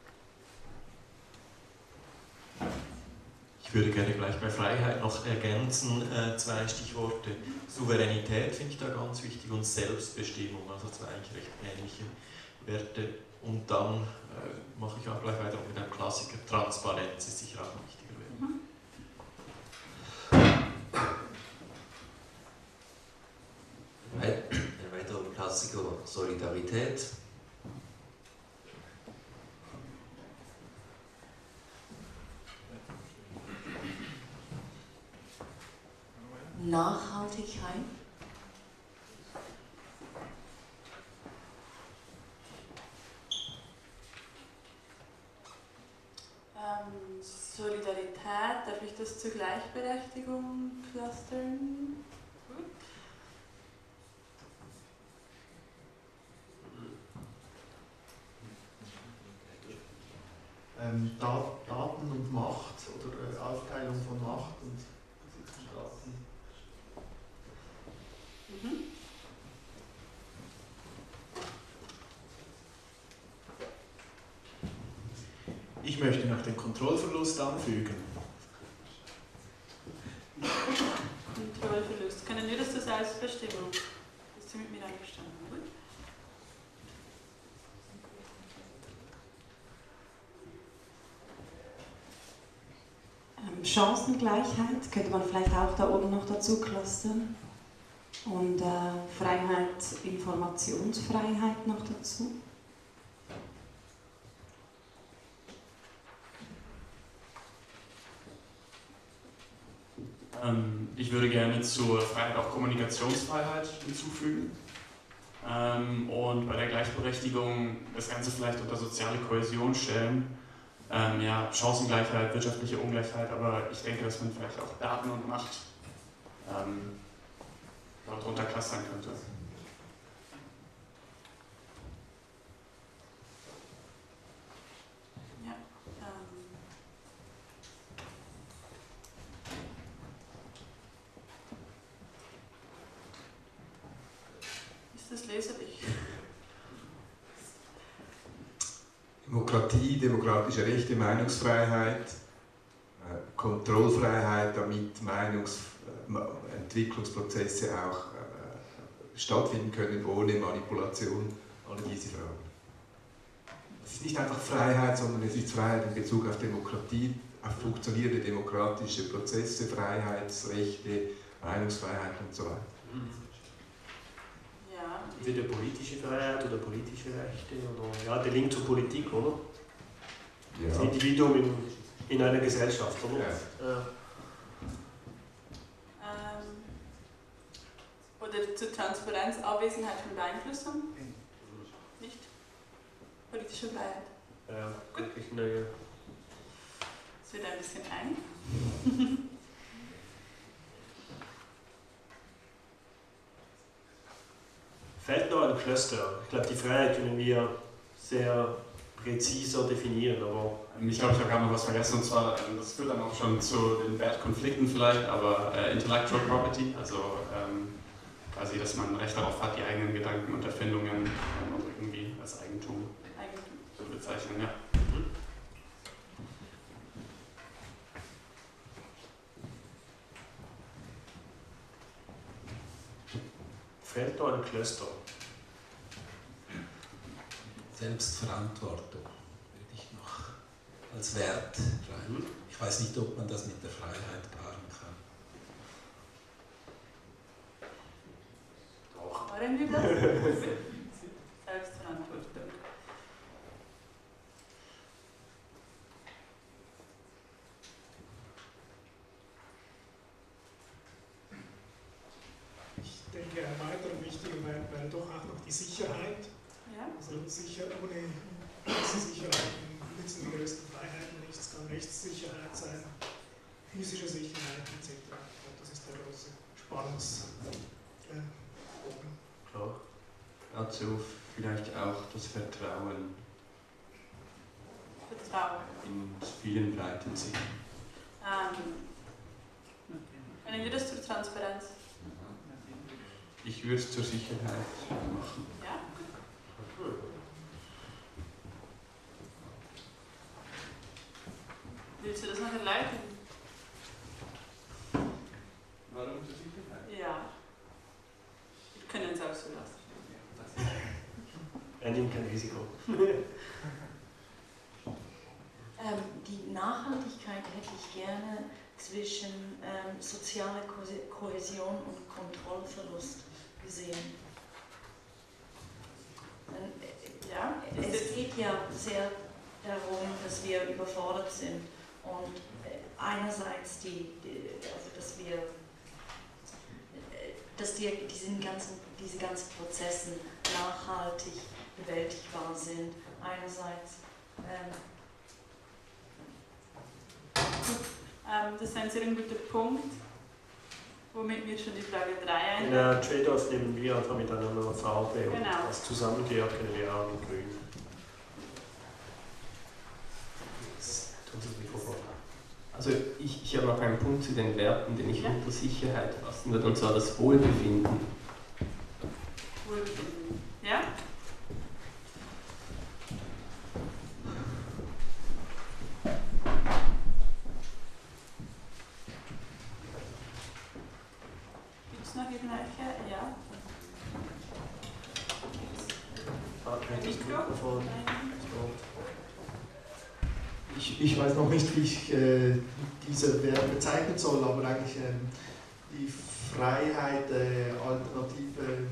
Ich würde gerne gleich bei Freiheit noch ergänzen, 2 Stichworte. Souveränität finde ich da ganz wichtig und Selbstbestimmung, also 2 eigentlich recht ähnliche Werte. Und dann mache ich auch gleich weiter mit einem Klassiker, Transparenz ist sicher auch ein wichtiger Wert. Ein weiterer Klassiker, Solidarität. Nachhaltigkeit. Solidarität, darf ich das zur Gleichberechtigung clustern? Daten und Macht oder Aufteilung von Macht und Daten. Ich möchte noch den Kontrollverlust anfügen. Kontrollverlust. Können wir das zur Selbstbestimmung? Bist du mit mir einverstanden? Gut. Chancengleichheit könnte man vielleicht auch da oben noch dazu clustern. Und Freiheit, Informationsfreiheit noch dazu. Ich würde gerne zur Freiheit auch Kommunikationsfreiheit hinzufügen. Und bei der Gleichberechtigung das Ganze vielleicht unter soziale Kohäsion stellen. Ja, Chancengleichheit, wirtschaftliche Ungleichheit, aber ich denke, dass man vielleicht auch Daten und Macht darunter clustern könnte. Ist das leserlich? Demokratie, demokratische Rechte, Meinungsfreiheit, Kontrollfreiheit, damit Entwicklungsprozesse auch stattfinden können ohne Manipulation, alle diese Fragen. Es ist nicht einfach Freiheit, sondern es ist Freiheit in Bezug auf Demokratie, auf funktionierende demokratische Prozesse, Freiheitsrechte, Meinungsfreiheit und so weiter. Entweder politische Freiheit oder politische Rechte oder ja, der Link zur Politik, oder? Ja. Das Individuum in einer Gesellschaft, oder? Ja. Oder zur Transparenz, Abwesenheit von Beeinflussung? Nicht? Politische Freiheit? Ja, wirklich, naja. Es wird ein bisschen eng. Fällt noch ein Cluster. Ich glaube, die Freiheit können wir sehr präziser definieren. Aber ich glaube, ich habe gerade noch was vergessen, und zwar, das führt dann auch schon zu den Wertkonflikten vielleicht, aber Intellectual Property, also quasi, dass man Recht darauf hat, die eigenen Gedanken und Erfindungen und irgendwie als Eigentum zu bezeichnen. Ja. Fällt noch ein Cluster. Selbstverantwortung würde ich noch als Wert schreiben. Ich weiß nicht, ob man das mit der Freiheit paaren kann. Doch. Waren wir das? Selbstverantwortung. doch auch noch die Sicherheit. Ja. Also ohne diese Sicherheit nützen die größten Freiheiten nichts, kann Rechtssicherheit sein, physische Sicherheit etc. Das ist der große Spannungsbogen. Klar. Dazu vielleicht auch das Vertrauen. In vielen Breiten sehen. Können wir das zur Transparenz? Ich würde es zur Sicherheit machen. Ja? Willst du das noch erläutern? Warum zur Sicherheit? Ja. Wir können es auch so lassen. Er nimmt kein Risiko. Die Nachhaltigkeit hätte ich gerne zwischen sozialer Kohäsion und Kontrollverlust gesehen. Ja, es geht ja sehr darum, dass wir überfordert sind und einerseits dass diese ganzen Prozesse nachhaltig bewältigbar sind. Einerseits das ist ein sehr guter Punkt, womit wir schon die Frage 3 einleiten. Den Trade-off nehmen wir einfach mit einer Farbe und Genau. das zusammengehört können wir auch in grün. Also ich habe noch einen Punkt zu den Werten, den ich unter Sicherheit fassen würde, und zwar das Wohlbefinden. Wohlbefinden. Ja? Gibt es noch irgendwelche? Ja? Mikro? Ich weiß noch nicht, wie ich diese Werte bezeichnen soll, aber eigentlich die Freiheit, alternative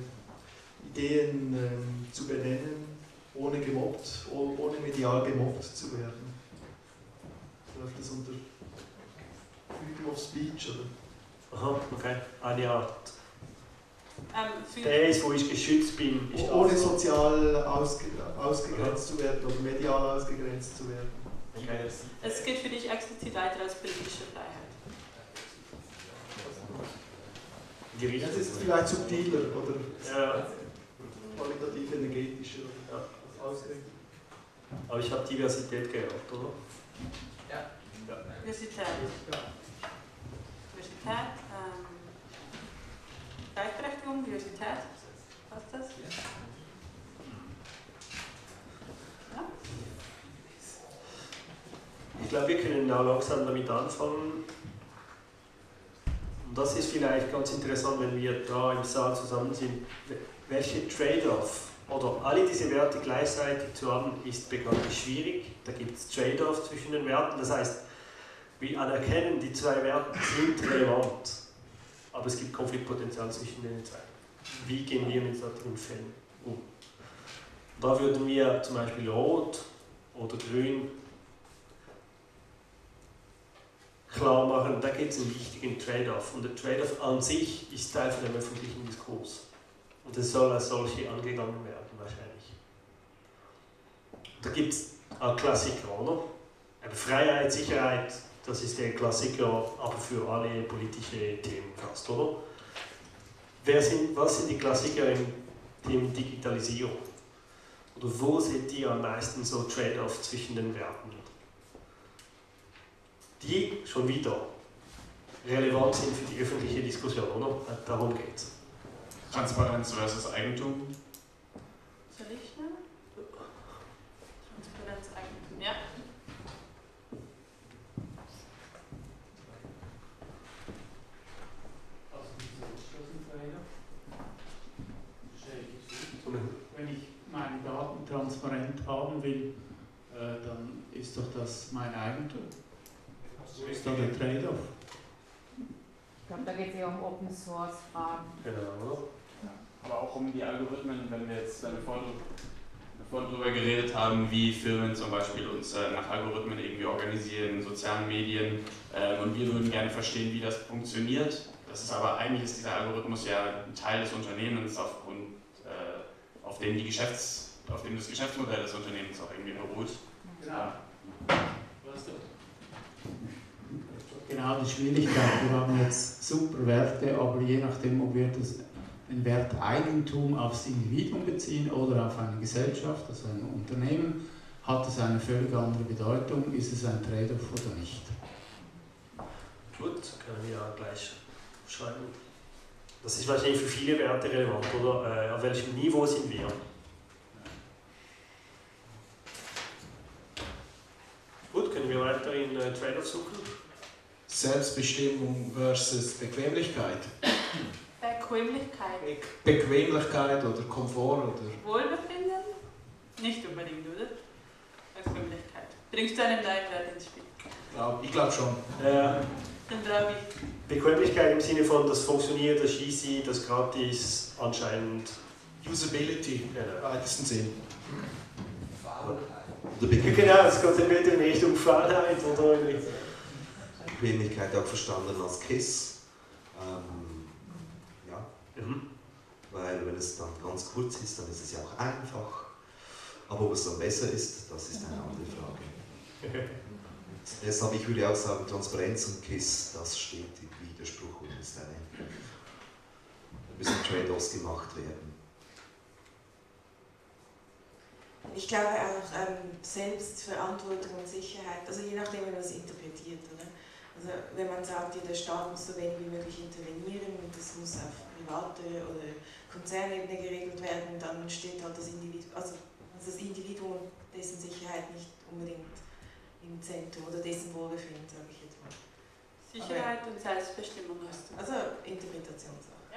Ideen zu benennen, ohne medial gemobbt zu werden. Läuft das unter Freedom of Speech, oder? Aha, okay. Eine Art. Der wo ich geschützt bin. Ohne sozial ausgegrenzt zu werden oder medial ausgegrenzt zu werden. Okay. Es geht für dich explizit weiter als politische Freiheit. Das ist vielleicht subtiler oder qualitativ energetischer. Ja. Aber ich habe Diversität gehört, oder? Ja. Diversität. Ja. Diversität. Gleichberechtigung, Diversität. Passt das? Ja? Ich glaube, wir können auch langsam damit anfangen. Und das ist vielleicht ganz interessant, wenn wir da im Saal zusammen sind. Welche Trade-off oder alle diese Werte gleichzeitig zu haben, ist bekanntlich schwierig. Da gibt es Trade-off zwischen den Werten. Das heißt, wir anerkennen, die zwei Werte sind relevant, aber es gibt Konfliktpotenzial zwischen den zwei. Wie gehen wir mit solchen Fällen um? Da würden wir zum Beispiel Rot oder Grün klar machen, da gibt es einen wichtigen Trade-off. Und der Trade-off an sich ist Teil von dem öffentlichen Diskurs. Und das soll als solche angegangen werden, wahrscheinlich. Da gibt es auch Klassiker, oder? Freiheit, Sicherheit, das ist der Klassiker, aber für alle politische Themen fast, oder? Was sind die Klassiker im Thema Digitalisierung? Oder wo sind die am meisten so Trade-off zwischen den Werten? Die schon wieder relevant sind für die öffentliche Diskussion, oder? Darum geht es. Transparenz versus Eigentum. Soll ich schnell? Transparenz, Eigentum, ja. Wenn ich meine Daten transparent haben will, dann ist doch das mein Eigentum. Wo ist da der Trade-off? Ich glaube, da geht es eher um Open Source Fragen. Genau. Ja. Aber auch um die Algorithmen, wenn wir jetzt vorhin darüber geredet haben, wie Firmen zum Beispiel uns nach Algorithmen irgendwie organisieren, in sozialen Medien, und wir würden gerne verstehen, wie das funktioniert. Das ist aber eigentlich ist dieser Algorithmus ja ein Teil des Unternehmens aufgrund auf dem das Geschäftsmodell des Unternehmens auch irgendwie beruht. Genau. Genau die Schwierigkeit. Wir haben jetzt super Werte, aber je nachdem, ob wir den Wert Eigentum aufs Individuum beziehen oder auf eine Gesellschaft, also ein Unternehmen, hat es eine völlig andere Bedeutung. Ist es ein Trade-off oder nicht? Gut, können wir ja gleich schreiben. Das ist wahrscheinlich für viele Werte relevant, oder? Auf welchem Niveau sind wir? Gut, können wir weiter in Trade-off suchen? Selbstbestimmung versus Bequemlichkeit. Bequemlichkeit. Bequemlichkeit oder Komfort oder... Wohlbefinden? Nicht unbedingt, oder? Bequemlichkeit. Bringst du einen deinen Wert ins Spiel? Ich glaube schon. Dann glaube ich. Bequemlichkeit im Sinne von, das funktioniert, das ist easy, das ist gratis, anscheinend. Usability, im weitesten Sinn. Genau, es geht ein bisschen in Richtung Freiheit oder in Richtung. Bequemlichkeit auch verstanden als KISS. Ja. Weil wenn es dann ganz kurz ist, dann ist es ja auch einfach. Aber ob es dann besser ist, das ist eine andere Frage. Deshalb, ich würde auch sagen, Transparenz und KISS, das steht im Widerspruch und ist da müssen Trade-offs gemacht werden. Ich glaube auch Selbstverantwortung und Sicherheit, also je nachdem, wie man es interpretiert, oder? Also wenn man sagt, der Staat muss so wenig wie möglich intervenieren und das muss auf private oder Konzernebene geregelt werden, dann steht halt das Individuum und dessen Sicherheit nicht unbedingt im Zentrum oder dessen Wohlbefinden, sage ich jetzt mal. Sicherheit und Selbstbestimmung hast du. Also Interpretationssache. Ja.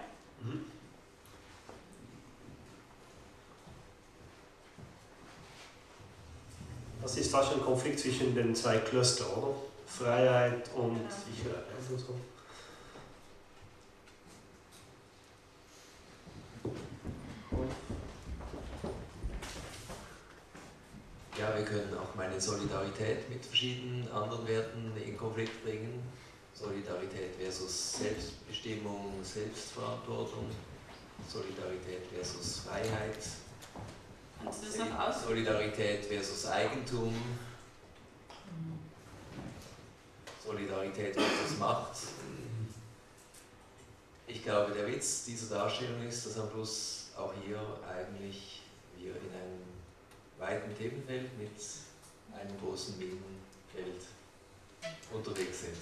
Das ist fast ein Konflikt zwischen den zwei Clustern, oder? Freiheit und Sicherheit. Und so. Ja, wir können auch meine Solidarität mit verschiedenen anderen Werten in Konflikt bringen. Solidarität versus Selbstbestimmung, Selbstverantwortung, Solidarität versus Freiheit, Kannst du das noch aus? Solidarität versus Eigentum, Solidarität versus Macht. Ich glaube, der Witz dieser Darstellung ist, dass am Schluss auch hier eigentlich wir in einem weiten Themenfeld mit einem großen Minenfeld unterwegs sind.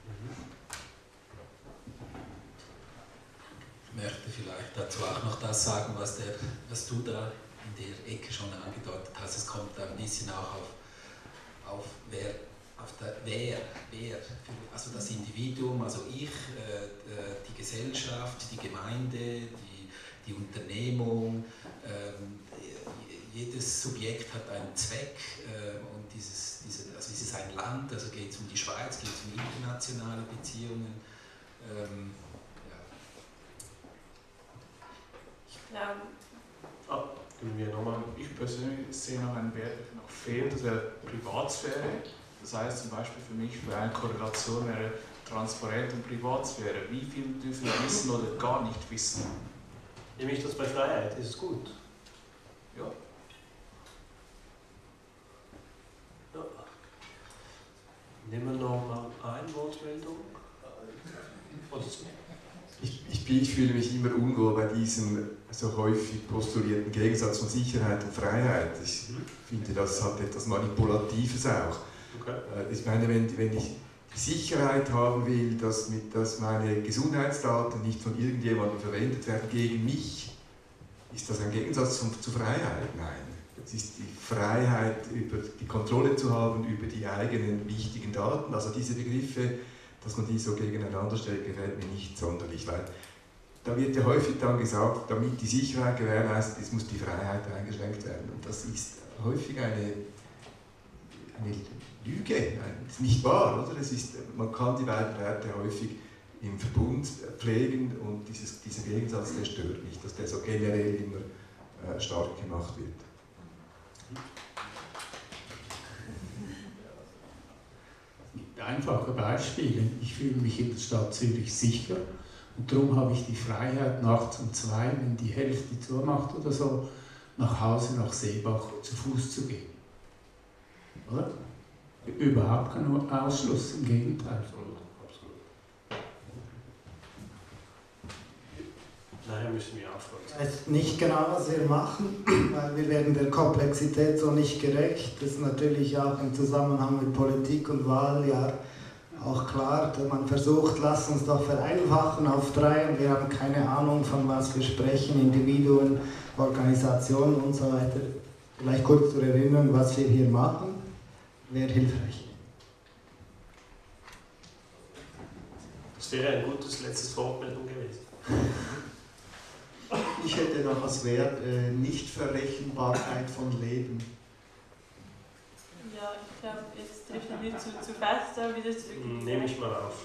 Ich möchte vielleicht dazu auch noch das sagen, was du da in der Ecke schon angedeutet hast. Es kommt ein bisschen auch auf wer, also das Individuum, also ich, die Gesellschaft, die Gemeinde, die Unternehmung, jedes Subjekt hat einen Zweck und also ist es ein Land, also geht es um die Schweiz, geht es um internationale Beziehungen. Ich persönlich sehe noch einen Wert, der noch fehlt, das wäre Privatsphäre. Das heißt zum Beispiel für mich, für eine Korrelation wäre Transparenz und Privatsphäre. Wie viel dürfen wir wissen oder gar nicht wissen? Nehme ich das bei Freiheit? Ist es gut? Ja. Nehmen wir noch mal eine Wortmeldung. Ich fühle mich immer unwohl bei diesem so häufig postulierten Gegensatz von Sicherheit und Freiheit. Ich finde, das hat etwas Manipulatives auch. Okay. Ich meine, wenn ich die Sicherheit haben will, dass meine Gesundheitsdaten nicht von irgendjemandem verwendet werden gegen mich, ist das ein Gegensatz zu Freiheit? Nein. Es ist die Freiheit, über die Kontrolle zu haben über die eigenen wichtigen Daten. Also diese Begriffe, dass man die so gegeneinander stellt, gefällt mir nicht sonderlich, weil da wird ja häufig dann gesagt, damit die Sicherheit gewährleistet ist, muss die Freiheit eingeschränkt werden. Und das ist häufig eine Lüge, das ist nicht wahr, oder? Man kann die beiden Werte häufig im Verbund pflegen und dieser Gegensatz, der stört nicht, dass der so generell immer stark gemacht wird. Einfache Beispiele. Ich fühle mich in der Stadt Zürich sicher und darum habe ich die Freiheit, nachts um 2, wenn die Hälfte zumacht oder so, nach Hause, nach Seebach zu Fuß zu gehen. Oder? Überhaupt kein Ausschluss, im Gegenteil. Daher müssen wir aufhören. Ich weiß nicht genau, was wir machen, weil wir werden der Komplexität so nicht gerecht. Das ist natürlich auch im Zusammenhang mit Politik und Wahl ja auch klar, dass man versucht, lass uns doch vereinfachen auf 3 und wir haben keine Ahnung, von was wir sprechen, Individuen, Organisationen und so weiter. Vielleicht kurz zur Erinnerung, was wir hier machen, wäre hilfreich. Das wäre ein gutes letztes Wortmeldung gewesen. Ich hätte noch als Wert Nichtverrechenbarkeit von Leben. Ja, ich glaube, jetzt trifft wir zu fest da wieder zurück. Nehme ich mal auf.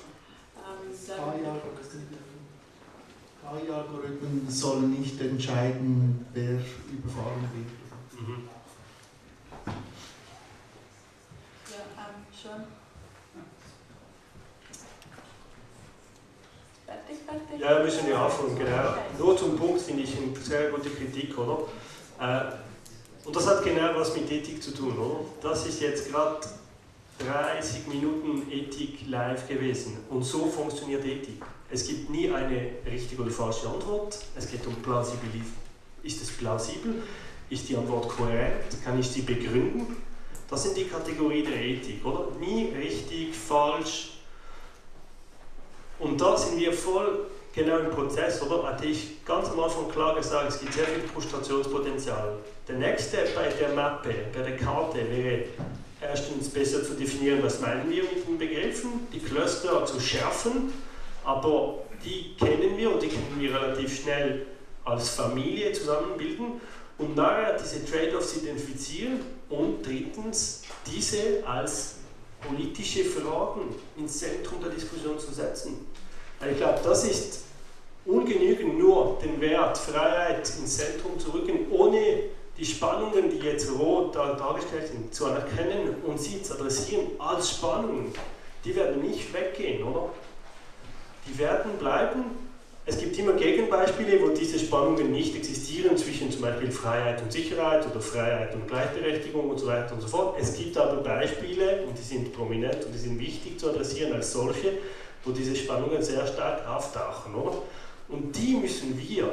KI-Algorithmen sollen nicht entscheiden, wer überfahren wird. Mhm. Ja, schon. Fertig? Ja, müssen wir aufhören, genau. Nur zum Punkt finde ich eine sehr gute Kritik, oder? Und das hat genau was mit Ethik zu tun, oder? Das ist jetzt gerade 30 Minuten Ethik live gewesen und so funktioniert Ethik. Es gibt nie eine richtige oder falsche Antwort, es geht um Plausibilität. Ist es plausibel? Ist die Antwort kohärent? Kann ich sie begründen? Das sind die Kategorien der Ethik, oder? Nie richtig, falsch. Und da sind wir voll genau im Prozess, oder? Hatte ich ganz am Anfang klar gesagt, es gibt sehr viel Frustrationspotenzial. Der nächste bei der Mappe, bei der Karte wäre erstens besser zu definieren, was meinen wir mit den Begriffen, die Cluster zu schärfen, aber die kennen wir und die können wir relativ schnell als Familie zusammenbilden und nachher diese Trade-offs identifizieren und drittens diese als politische Fragen ins Zentrum der Diskussion zu setzen. Ich glaube, das ist ungenügend, nur den Wert Freiheit ins Zentrum zu rücken, ohne die Spannungen, die jetzt rot dargestellt sind, zu anerkennen und sie zu adressieren als Spannungen. Die werden nicht weggehen, oder? Die werden bleiben. Es gibt immer Gegenbeispiele, wo diese Spannungen nicht existieren, zwischen zum Beispiel Freiheit und Sicherheit oder Freiheit und Gleichberechtigung und so weiter und so fort. Es gibt aber Beispiele, und die sind prominent und die sind wichtig zu adressieren als solche, wo diese Spannungen sehr stark auftauchen, oder? Und die müssen wir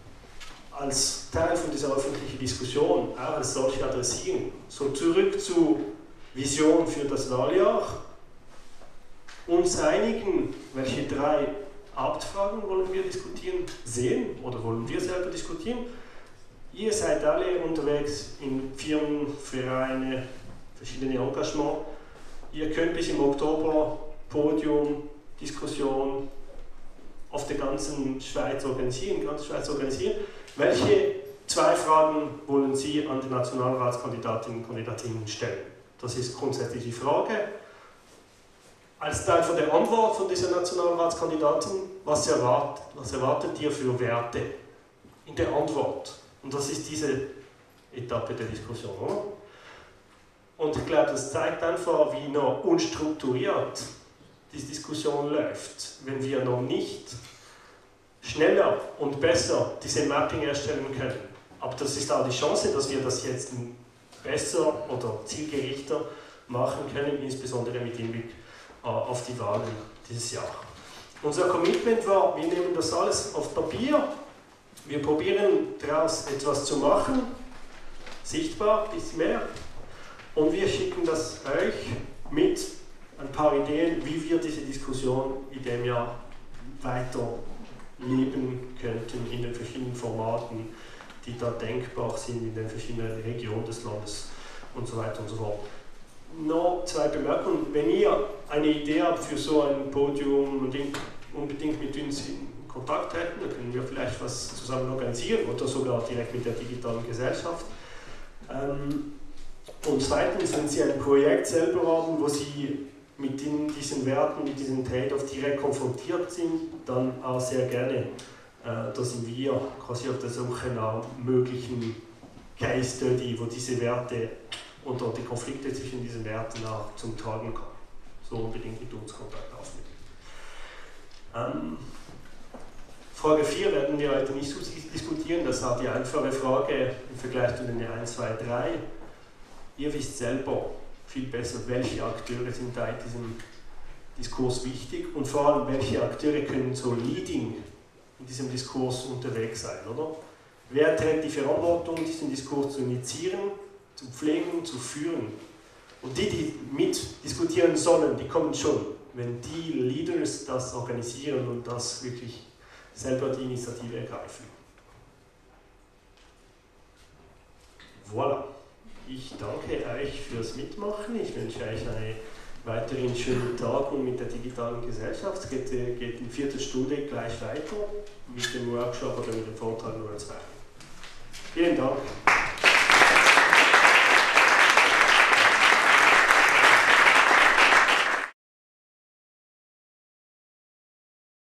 als Teil von dieser öffentlichen Diskussion auch als solche adressieren. So zurück zu Vision für das Wahljahr, uns einigen, welche 3 Hauptfragen wollen wir diskutieren, sehen oder wollen wir selber diskutieren. Ihr seid alle unterwegs in Firmen, Vereine, verschiedene Engagements. Ihr könnt bis im Oktober Podium, Diskussion auf der ganzen Schweiz organisieren, Welche 2 Fragen wollen Sie an die Nationalratskandidatinnen und Kandidatinnen stellen? Das ist grundsätzlich die Frage. Als Teil von der Antwort von dieser Nationalratskandidatin, was erwartet ihr für Werte in der Antwort? Und das ist diese Etappe der Diskussion, oder? Und ich glaube, das zeigt einfach, wie noch unstrukturiert die Diskussion läuft, wenn wir noch nicht schneller und besser diese Mapping erstellen können. Aber das ist auch die Chance, dass wir das jetzt besser oder zielgerichter machen können, insbesondere mit Hinblick auf die Wahlen dieses Jahr. Unser Commitment war, wir nehmen das alles auf Papier, wir probieren daraus etwas zu machen, sichtbar, ein bisschen mehr, und wir schicken das euch mit ein paar Ideen, wie wir diese Diskussion in dem Jahr weiter leben könnten in den verschiedenen Formaten, die da denkbar sind in den verschiedenen Regionen des Landes und so weiter und so fort. Noch 2 Bemerkungen. Wenn ihr eine Idee habt für so ein Podium, unbedingt mit uns in Kontakt treten, dann können wir vielleicht was zusammen organisieren oder sogar direkt mit der digitalen Gesellschaft. Und zweitens, wenn Sie ein Projekt selber haben, wo Sie mit diesen Werten, mit diesen Trade-off direkt konfrontiert sind, dann auch sehr gerne. Da sind wir quasi auf der Suche nach möglichen Case Study, wo diese Werte und die Konflikte zwischen diesen Werten auch zum Tragen kommen. So unbedingt mit uns Kontakt aufnehmen. Frage 4 werden wir heute nicht so diskutieren, das ist auch die einfache Frage im Vergleich zu den 1, 2, 3. Ihr wisst selber viel besser, welche Akteure sind da in diesem Diskurs wichtig und vor allem, welche Akteure können so leading in diesem Diskurs unterwegs sein, oder? Wer trägt die Verantwortung, diesen Diskurs zu initiieren, zu pflegen, zu führen? Und die mit diskutieren sollen, die kommen schon, wenn die Leaders das organisieren und das wirklich selber die Initiative ergreifen. Voilà. Ich danke euch fürs Mitmachen. Ich wünsche euch einen weiteren schönen Tag und mit der digitalen Gesellschaft. Es geht in 4 Stunde gleich weiter mit dem Workshop oder mit dem Vortrag Nummer 2. Vielen Dank.